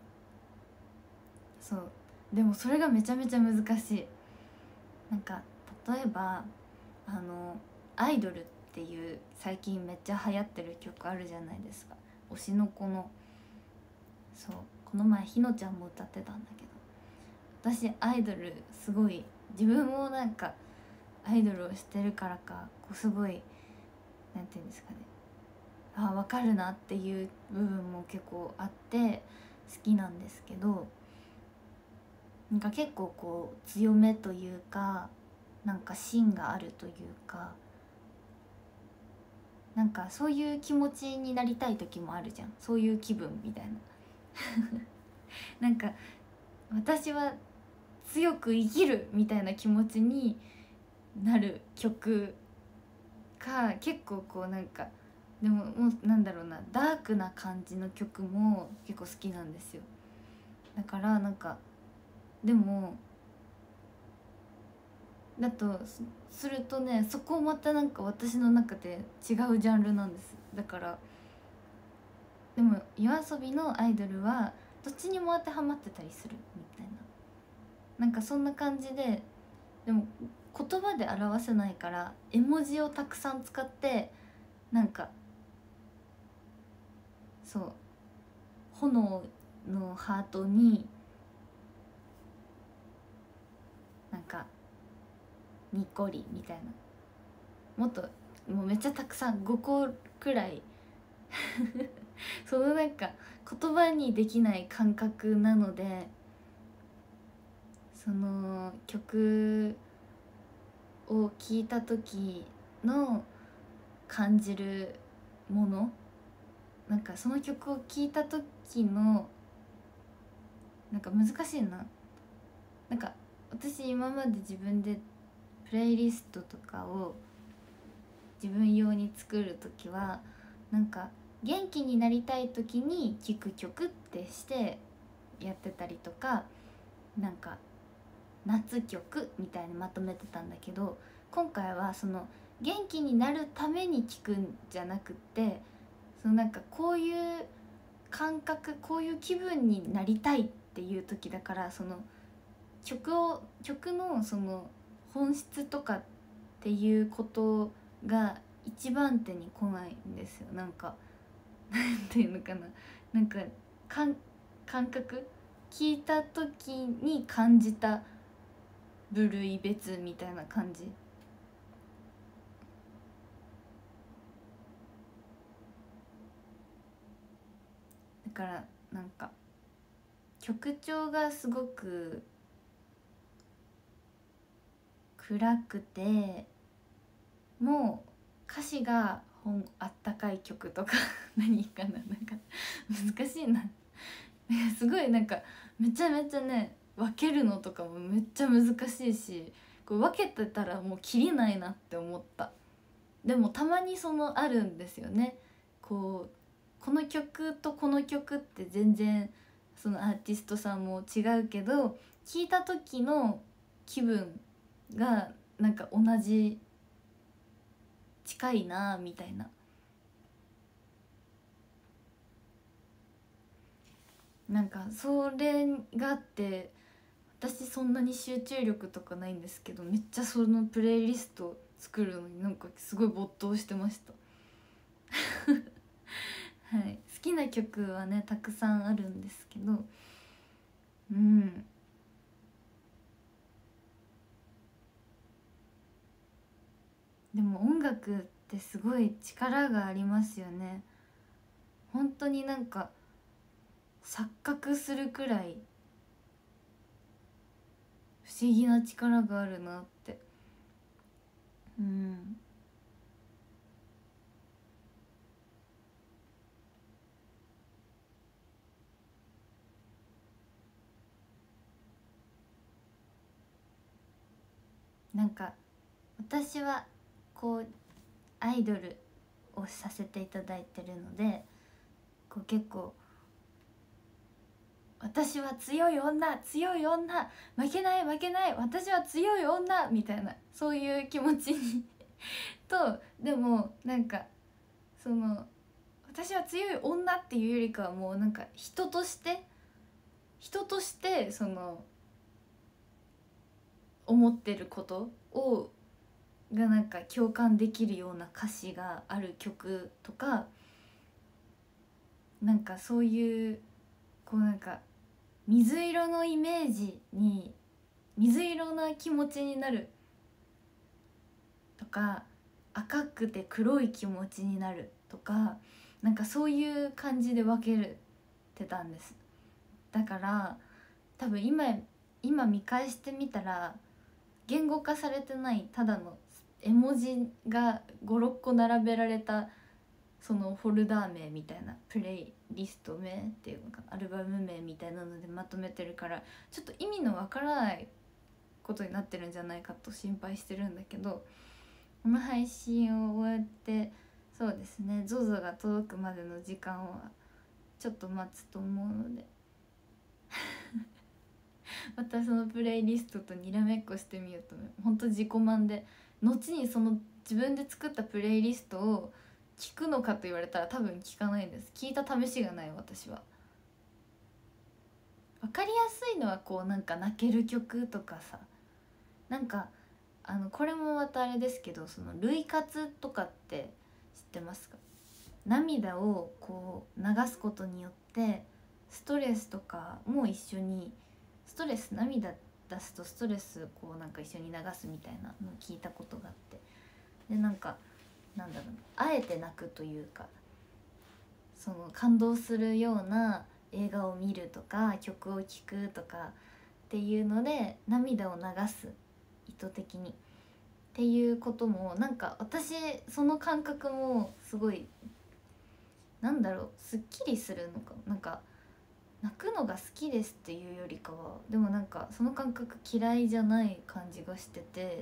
そうでもそれがめちゃめちゃ難しい。なんか例えばアイドルっていう最近めっちゃ流行ってる曲あるじゃないですか。推しの子の、そうこの前ひのちゃんも歌ってたんだけど、私アイドルすごい自分もなんかアイドルをしてるからかこうすごいなんていうんですかね、分かるなっていう部分も結構あって好きなんですけど、なんか結構こう強めというかなんか芯があるというか、なんかそういう気持ちになりたい時もあるじゃん、そういう気分みたいななんか私は強く生きるみたいな気持ちになる曲か、結構こうなんかでももうなんだろうな、ダークな感じの曲も結構好きなんですよ。だからなんかでもだとするとね、そこまたなんか私の中で違うジャンルなんです。だからでも夜遊びのアイドルはどっちにも当てはまってたりするみたいな、なんかそんな感じで。でも言葉で表せないから絵文字をたくさん使ってなんかそう炎のハートになんかにっこりみたいな、もっともうめっちゃたくさん5個くらいそのなんか言葉にできない感覚なので、その曲を聴いた時の感じるものなんかその曲を聴いた時のなんか難しいな。なんか私今まで自分でプレイリストとかを自分用に作る時はなんか元気になりたい時に聴く曲ってしてやってたりとか、なんか夏曲みたいにまとめてたんだけど、今回はその元気になるために聴くんじゃなくって、そのなんかこういう感覚、こういう気分になりたいっていう時だから、その曲のその本質とかっていうことが一番手に来ないんですよ。なんかなんていうのかな、なんか感覚、聞いた時に感じた部類別みたいな感じだから、なんか曲調がすごく暗くてもう歌詞があったかい曲とか何かな、なんか難しいなすごいなんかめちゃめちゃね分けるのとかもめっちゃ難しいし、これ分けてたらもう切りないなって思った。でもたまにそのあるんですよね。この曲とこの曲って全然そのアーティストさんも違うけど、聴いた時の気分がなんか同じ、近いなみたいな。なんかそれがあって、私そんなに集中力とかないんですけど、めっちゃそのプレイリスト作るのになんかすごい没頭してましたはい、好きな曲はねたくさんあるんですけど、うん、でも音楽ってすごい力がありますよね。本当になんか錯覚するくらい不思議な力があるなって。うん、なんか私はこうアイドルをさせていただいてるので、こう結構私は強い女、強い女、負けない負けない、私は強い女みたいな、そういう気持ちにと、でもなんかその私は強い女っていうよりかはもうなんか人としてその思ってることをがなんか共感できるような歌詞がある曲とか、なんかそういうこうなんか水色のイメージに水色な気持ちになるとか、赤くて黒い気持ちになるとか、なんかそういう感じで分けてたんです。だから多分今見返してみたら、言語化されてないただの絵文字が56個並べられたそのフォルダー名みたいな、プレイリスト名っていうのかな、アルバム名みたいなのでまとめてるから、ちょっと意味のわからないことになってるんじゃないかと心配してるんだけど、この配信を終えて、そうですね、 ZOZO が届くまでの時間はちょっと待つと思うのでまたそのプレイリストとにらめっこしてみようと思う。ほんと自己満で、後にその自分で作ったプレイリストを聞くのかと言われたら多分聞かないです。聞いた試しがない。私は分かりやすいのはこうなんか泣ける曲とかさ、なんかこれもまたあれですけど、その涙活とかって知ってますか？涙をこう流すことによってストレスとかも一緒に、涙出すとストレスこうなんか一緒に流すみたいなのを聞いたことがあって、でなんかなんだろう、あえて泣くというか、その感動するような映画を見るとか曲を聴くとかっていうので涙を流す、意図的にっていうこともなんか私その感覚もすごいなんだろう、すっきりするのか、なんか泣くのが好きですっていうよりかは、でもなんかその感覚嫌いじゃない感じがしてて、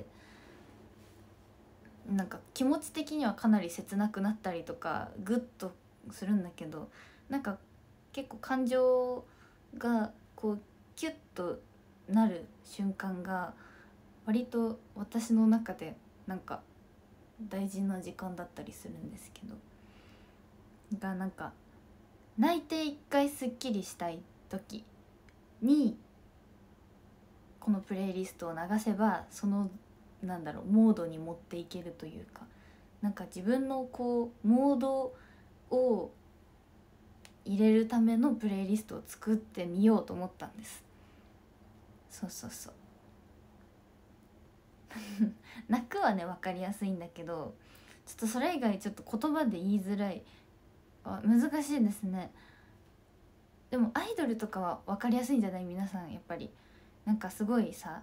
なんか気持ち的にはかなり切なくなったりとかグッとするんだけど、なんか結構感情がこうキュッとなる瞬間が割と私の中でなんか大事な時間だったりするんですけど、なんか泣いて一回すっきりしたい時にこのプレイリストを流せば、そのなんだろうモードに持っていけるというか、なんか自分のこうモードを入れるためのプレイリストを作ってみようと思ったんです。そうそうそう泣くはね分かりやすいんだけど、ちょっとそれ以外ちょっと言葉で言いづらい、難しいですね。でもアイドルとかは分かりやすいんじゃない？皆さんやっぱりなんかすごいさ、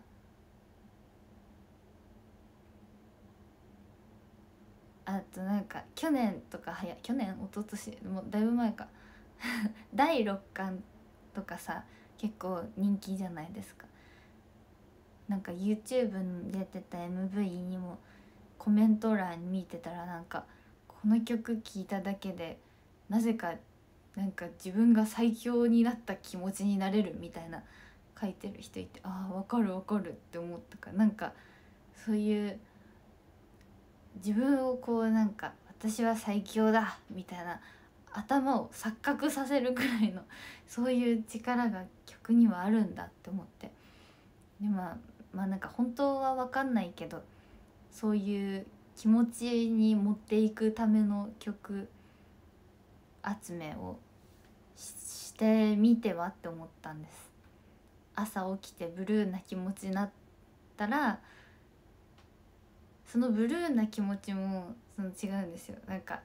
あとなんか去年とか去年一昨年もうだいぶ前か第6巻とかさ結構人気じゃないですか。なんか YouTube に出てた MV にもコメント欄見てたら、なんかこの曲聴いただけでなぜかなんか自分が最強になった気持ちになれるみたいな書いてる人いて、ああ分かる分かるって思ったから、なんかそういう自分をこうなんか私は最強だみたいな頭を錯覚させるくらいのそういう力が曲にはあるんだって思って、でまあなんか本当は分かんないけど、そういう気持ちに持っていくための曲集めをしてみてはって思ったんです。朝起きてブルーな気持ちになったら、そのブルーな気持ちもその違うんですよ。なんか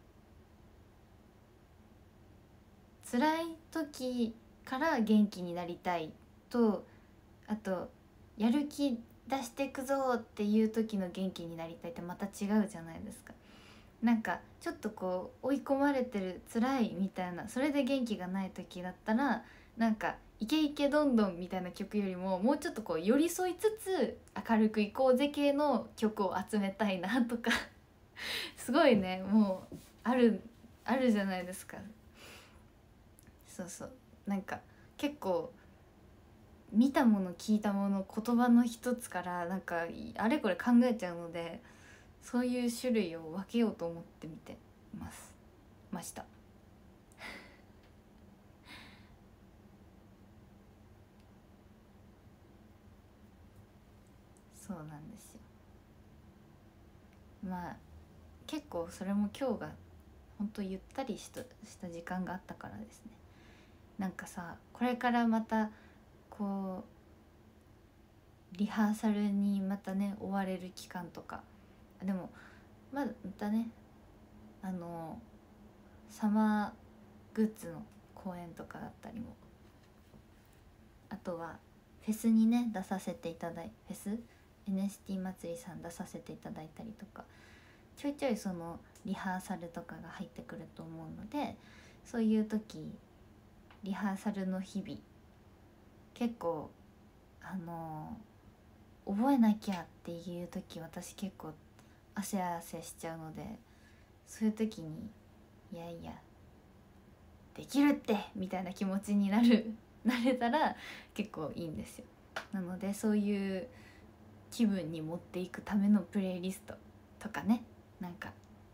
辛い時から元気になりたいと、あとやる気出してくぞっていう時の元気になりたいってまた違うじゃないですか。なんかちょっとこう追い込まれてる辛いみたいな、それで元気がない時だったら、なんかイケイケどんどんみたいな曲よりももうちょっとこう寄り添いつつ明るくいこうぜ系の曲を集めたいなとかすごいね、もうあるじゃないですか。そうそう、なんか結構見たもの聞いたもの言葉の一つからなんかあれこれ考えちゃうので、そういう種類を分けようと思ってみてました。そうなんですよ。まあ結構それも今日がほんとゆったりした時間があったからですね。なんかさ、これからまたこうリハーサルにまたね追われる期間とか、でもまたね、あのサマーグッズの公演とかだったりも、あとはフェスにね出させていただいフェス NST 祭りさん出させていただいたりとか、ちょいちょいそのリハーサルとかが入ってくると思うので、そういう時リハーサルの日々結構覚えなきゃっていう時私結構汗汗しちゃうので、そういう時にいやいやできるってみたいな気持ちになれたら結構いいんですよ。なのでそういう気分に持っていくためのプレイリストとかね、なんか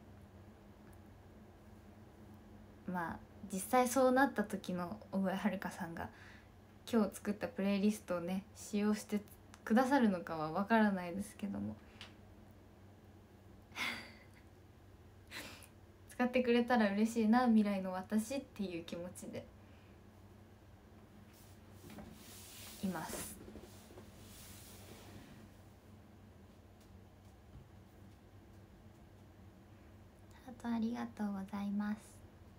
まあ実際そうなった時の小上遥さんが今日作ったプレイリストをね使用してくださるのかはわからないですけども使ってくれたら嬉しいな、未来の私っていう気持ちでいます。ハートありがとうございます。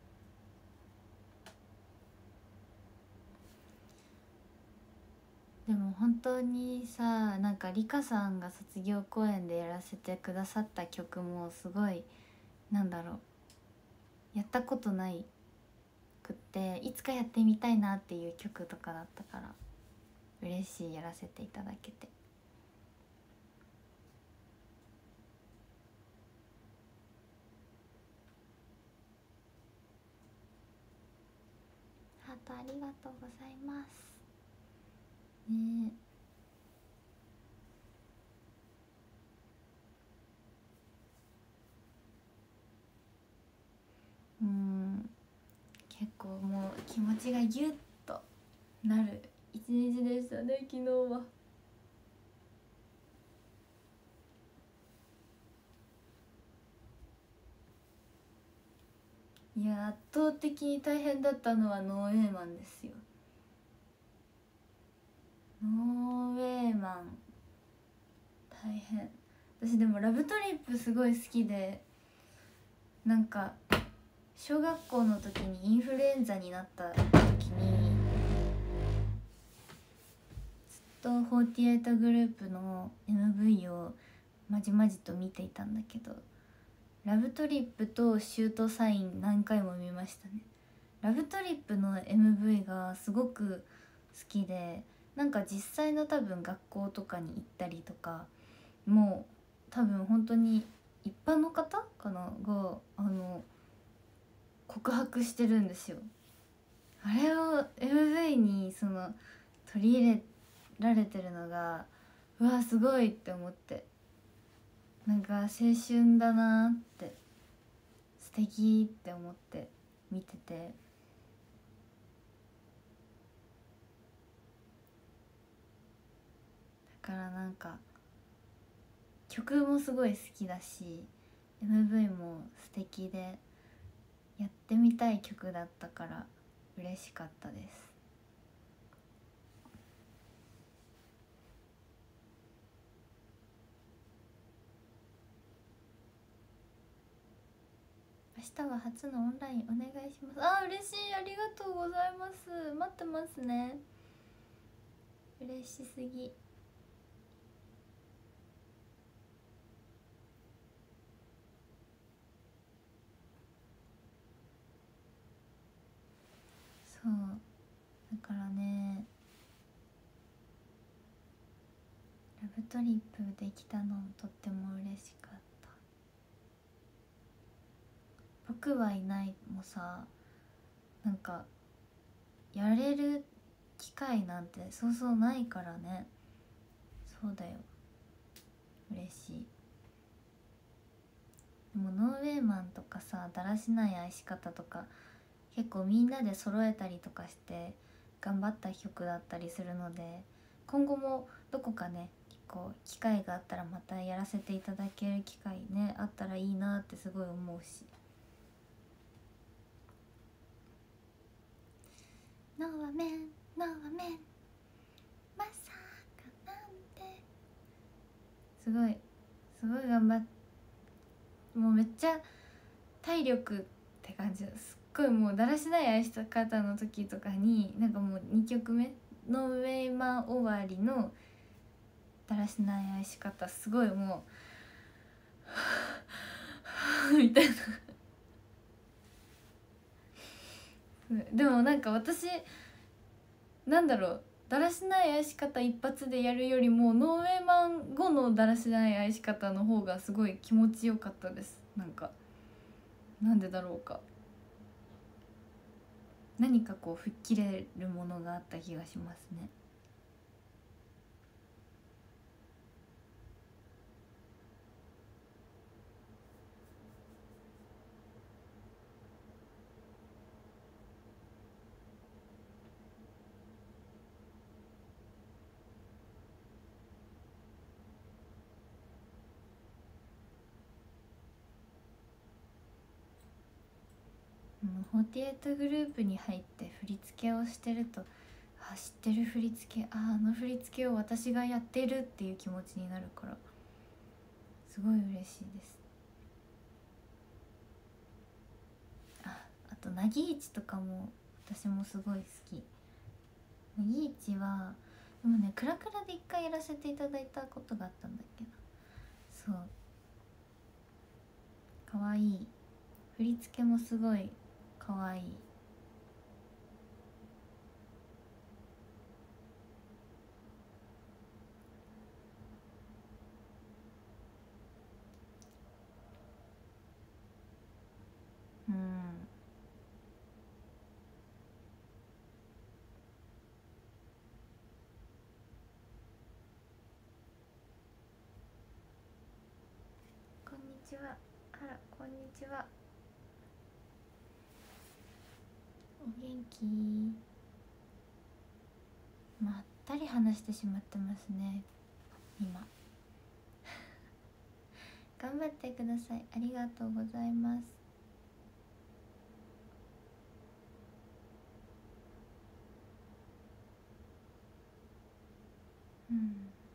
でも本当にさ、なんかリカさんが卒業公演でやらせてくださった曲もすごいなんだろう、 やったことないくっていつかやってみたいなっていう曲とかだったから嬉しい、やらせていただけて。ハートありがとうございますね。結構もう気持ちがギュッとなる一日でしたね昨日は。いや圧倒的に大変だったのはノーウェイマンですよ。ノーウェイマン大変。私でもラブトリップすごい好きで、なんか小学校の時にインフルエンザになった時にずっと48グループの MV をまじまじと見ていたんだけど、ラブトリップとシュートサイン何回も見ましたね。ラブトリップの MV がすごく好きで、なんか実際の多分学校とかに行ったりとか、もう多分本当に一般の方かなが告白してるんですよ。あれを MV に取り入れられてるのがうわすごいって思って、なんか青春だなって素敵って思って見てて、だからなんか曲もすごい好きだし MV も素敵でやってみたい曲だったから嬉しかったです。明日は初のオンラインお願いします。あ、嬉しい、ありがとうございます。待ってますね。嬉しすぎ。そうだからね、ラブトリップできたのとっても嬉しかった。僕はいないもさ、なんかやれる機会なんてそうそうないからね。そうだよ、嬉しい。でもノーウェイマンとかさ、だらしない愛し方とか結構みんなで揃えたりとかして頑張った曲だったりするので、今後もどこかね結構機会があったらまたやらせていただける機会ねあったらいいなってすごい思うし。ノーアメンノーアメンまさかなんて、すごいすごい頑張って、もうめっちゃ体力って感じです。すっごいもうだらしない愛した方の時とかになんかもう2曲目ノーウェイマン終わりのだらしない愛し方すごいもうみたいな。でもなんか私なんだろう、だらしない愛し方一発でやるよりもノーウェイマン後のだらしない愛し方の方がすごい気持ちよかったです。なんかなんでだろうか、何かこう吹っ切れるものがあった気がしますね。48グループに入って振り付けをしてると、あ知ってる振り付け、あの振り付けを私がやってるっていう気持ちになるからすごい嬉しいです。あとなぎいちとかも私もすごい好き。なぎいちはでもねクラクラで一回やらせていただいたことがあったんだっけど、そうかわいい振り付けもすごいかわいい。うん。こんにちは。あら、こんにちは。お元気？まったり話してしまってますね今。頑張ってください。ありがとうございます。うん。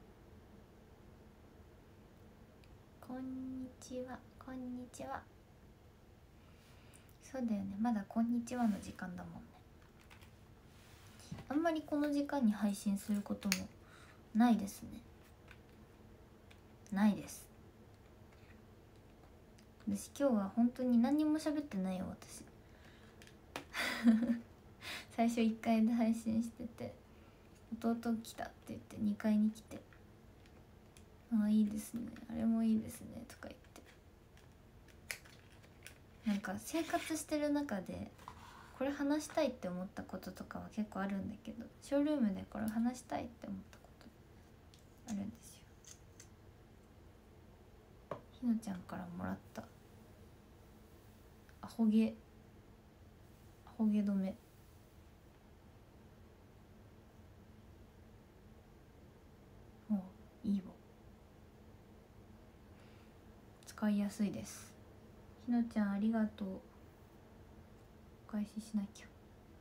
こんにちは、こんにちは。そうだよね、まだこんにちはの時間だもんね。あんまりこの時間に配信することもないですね。ないです。私今日は本当に何にも喋ってないよ私。最初1階で配信してて、弟来たって言って2階に来て、ああいいですね、あれもいいですねとか言って、なんか生活してる中でこれ話したいって思ったこととかは結構あるんだけど、ショールームでこれ話したいって思ったことあるんですよ。ひのちゃんからもらったアホ毛止め。もういいわ、使いやすいです。ひのちゃんありがとう。お返ししなきゃ。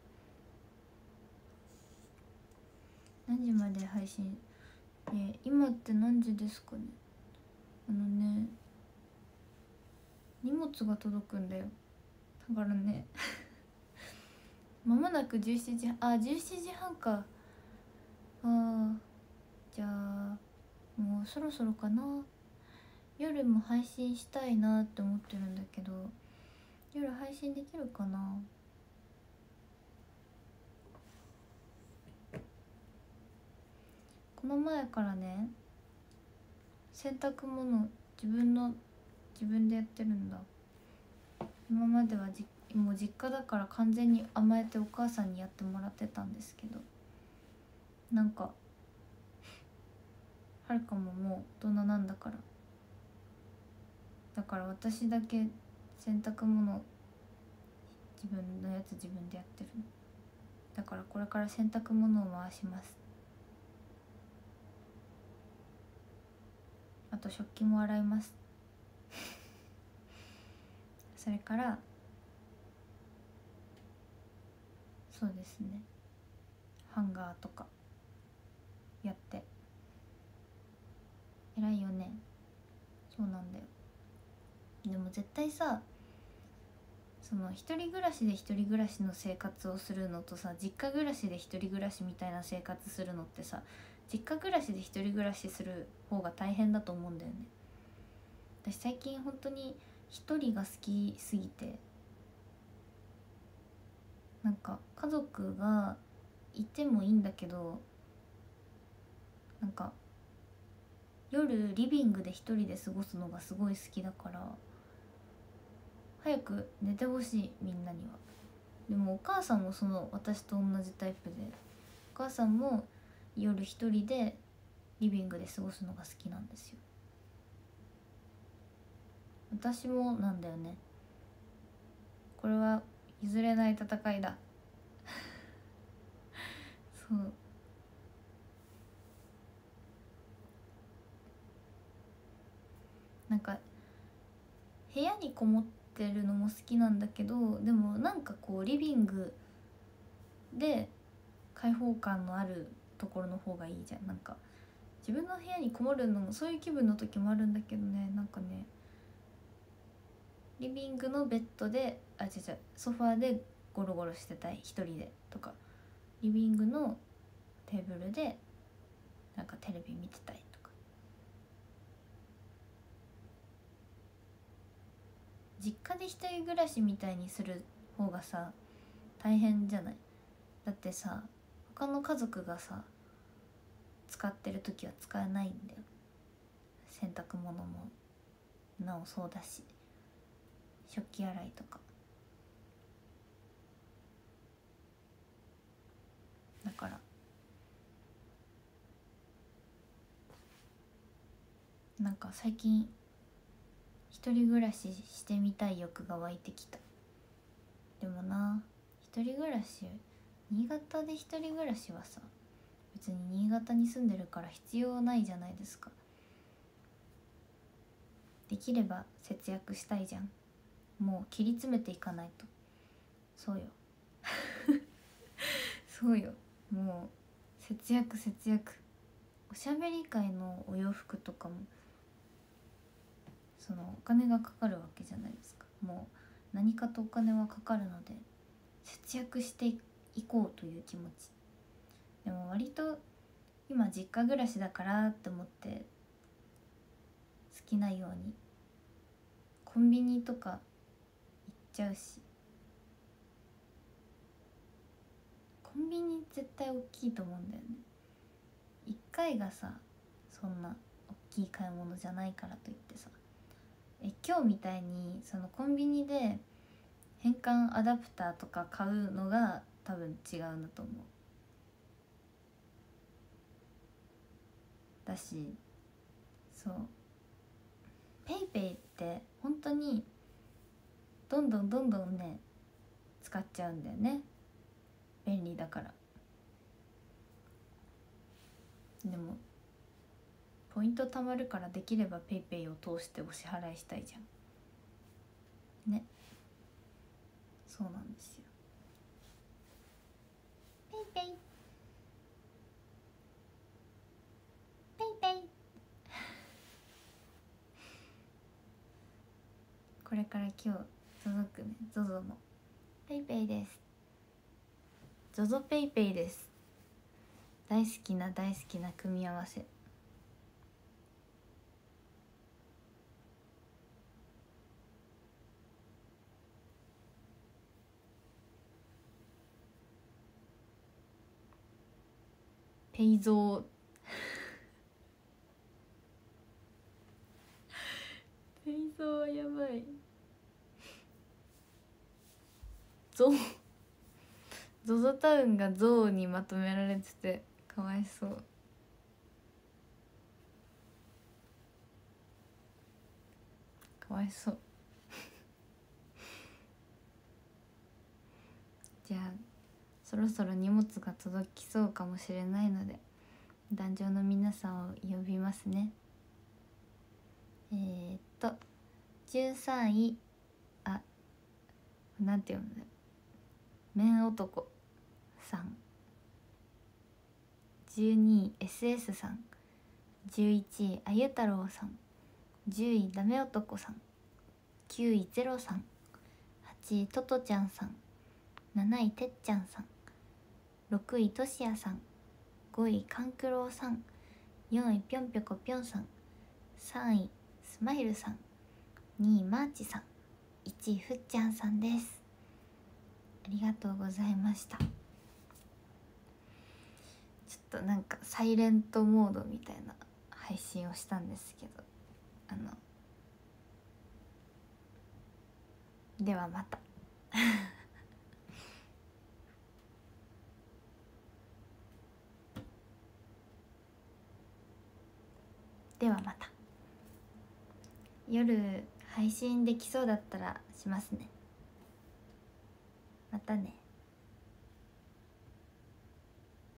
何時まで配信？今って何時ですかね。荷物が届くんだよ。だからねまもなく17時、17時半か。じゃあもうそろそろかな。夜も配信したいなって思ってるんだけど、夜配信できるかな。この前からね、洗濯物自分でやってるんだ。今まではもう実家だから完全に甘えてお母さんにやってもらってたんですけど、なんかはるかももう大人なんだから、だから私だけ洗濯物自分のやつ自分でやってるの。だからこれから洗濯物を回します。あと食器も洗いますそれからそうですね、ハンガーとかやって。偉いよね。そうなんだよ。でも絶対さ、その一人暮らしで一人暮らしの生活をするのとさ、実家暮らしで一人暮らしみたいな生活するのってさ、実家暮らしで一人暮らしする方が大変だと思うんだよね。私最近本当に一人が好きすぎて、なんか家族がいてもいいんだけど、なんか夜リビングで一人で過ごすのがすごい好きだから、早く寝てほしいみんなには。でもお母さんもその私と同じタイプで、お母さんも夜一人でリビングで過ごすのが好きなんですよ。私もなんだよね。これは譲れない戦いだそう、なんか部屋にこもってるのも好きなんだけど、でもなんかこうリビングで開放感のあるところの方がいいじゃん。なんか自分の部屋にこもるのもそういう気分の時もあるんだけどね、なんかね、リビングのベッドでソファーでゴロゴロしてたい一人でとか、リビングのテーブルでなんかテレビ見てたいとか実家で一人暮らしみたいにする方がさ大変じゃない？だってさ他の家族がさ使ってる時は使えないんだよ。洗濯物もなおそうだし、食器洗いとか。だからなんか最近一人暮らししてみたい欲が湧いてきた。でもな、一人暮らし、新潟で一人暮らしはさ別に新潟に住んでるから必要ないじゃないですか。できれば節約したいじゃん。もう切り詰めていかないと。そうよそうよ、もう節約節約。おしゃべり会のお洋服とかもそのお金がかかるわけじゃないですか。もう何かとお金はかかるので節約していこうという気持ち。でも割と今実家暮らしだからって思って好きなようにコンビニとか行っちゃうし、コンビニ絶対大きいと思うんだよね。1回がさそんな大きい買い物じゃないからといってさ、今日みたいにそのコンビニで変換アダプターとか買うのが多分違うんだと思う。だし、そうペイペイって本当にどんどんね使っちゃうんだよね。便利だから。でもポイント貯まるからできればペイペイを通してお支払いしたいじゃんね。そうなんですよ。ペイペイペイペイこれから今日届くね。 ZOZO もペイペイです。 ZOZO ペイペイです。大好きな組み合わせ。ペイゾーペイゾーはやばい。ZOZO タウンがゾウにまとめられててかわいそう。かわいそうじゃあそろそろ荷物が届きそうかもしれないので壇上の皆さんを呼びますね。13位、なんて読むんだよ、麺男さん、12位 SS さん、11位あゆ太郎さん、10位ダメ男さん、9位ゼロさん、8位トトちゃんさん、7位てっちゃんさん、6位としやさん、5位かんくろうさん、4位ぴょんぴょこぴょんさん、3位スマイルさん、2位マーチさん、1位ふっちゃんさんです。ありがとうございました。ちょっとなんかサイレントモードみたいな配信をしたんですけど、ではまたではまた。夜配信できそうだったらしますね。またね。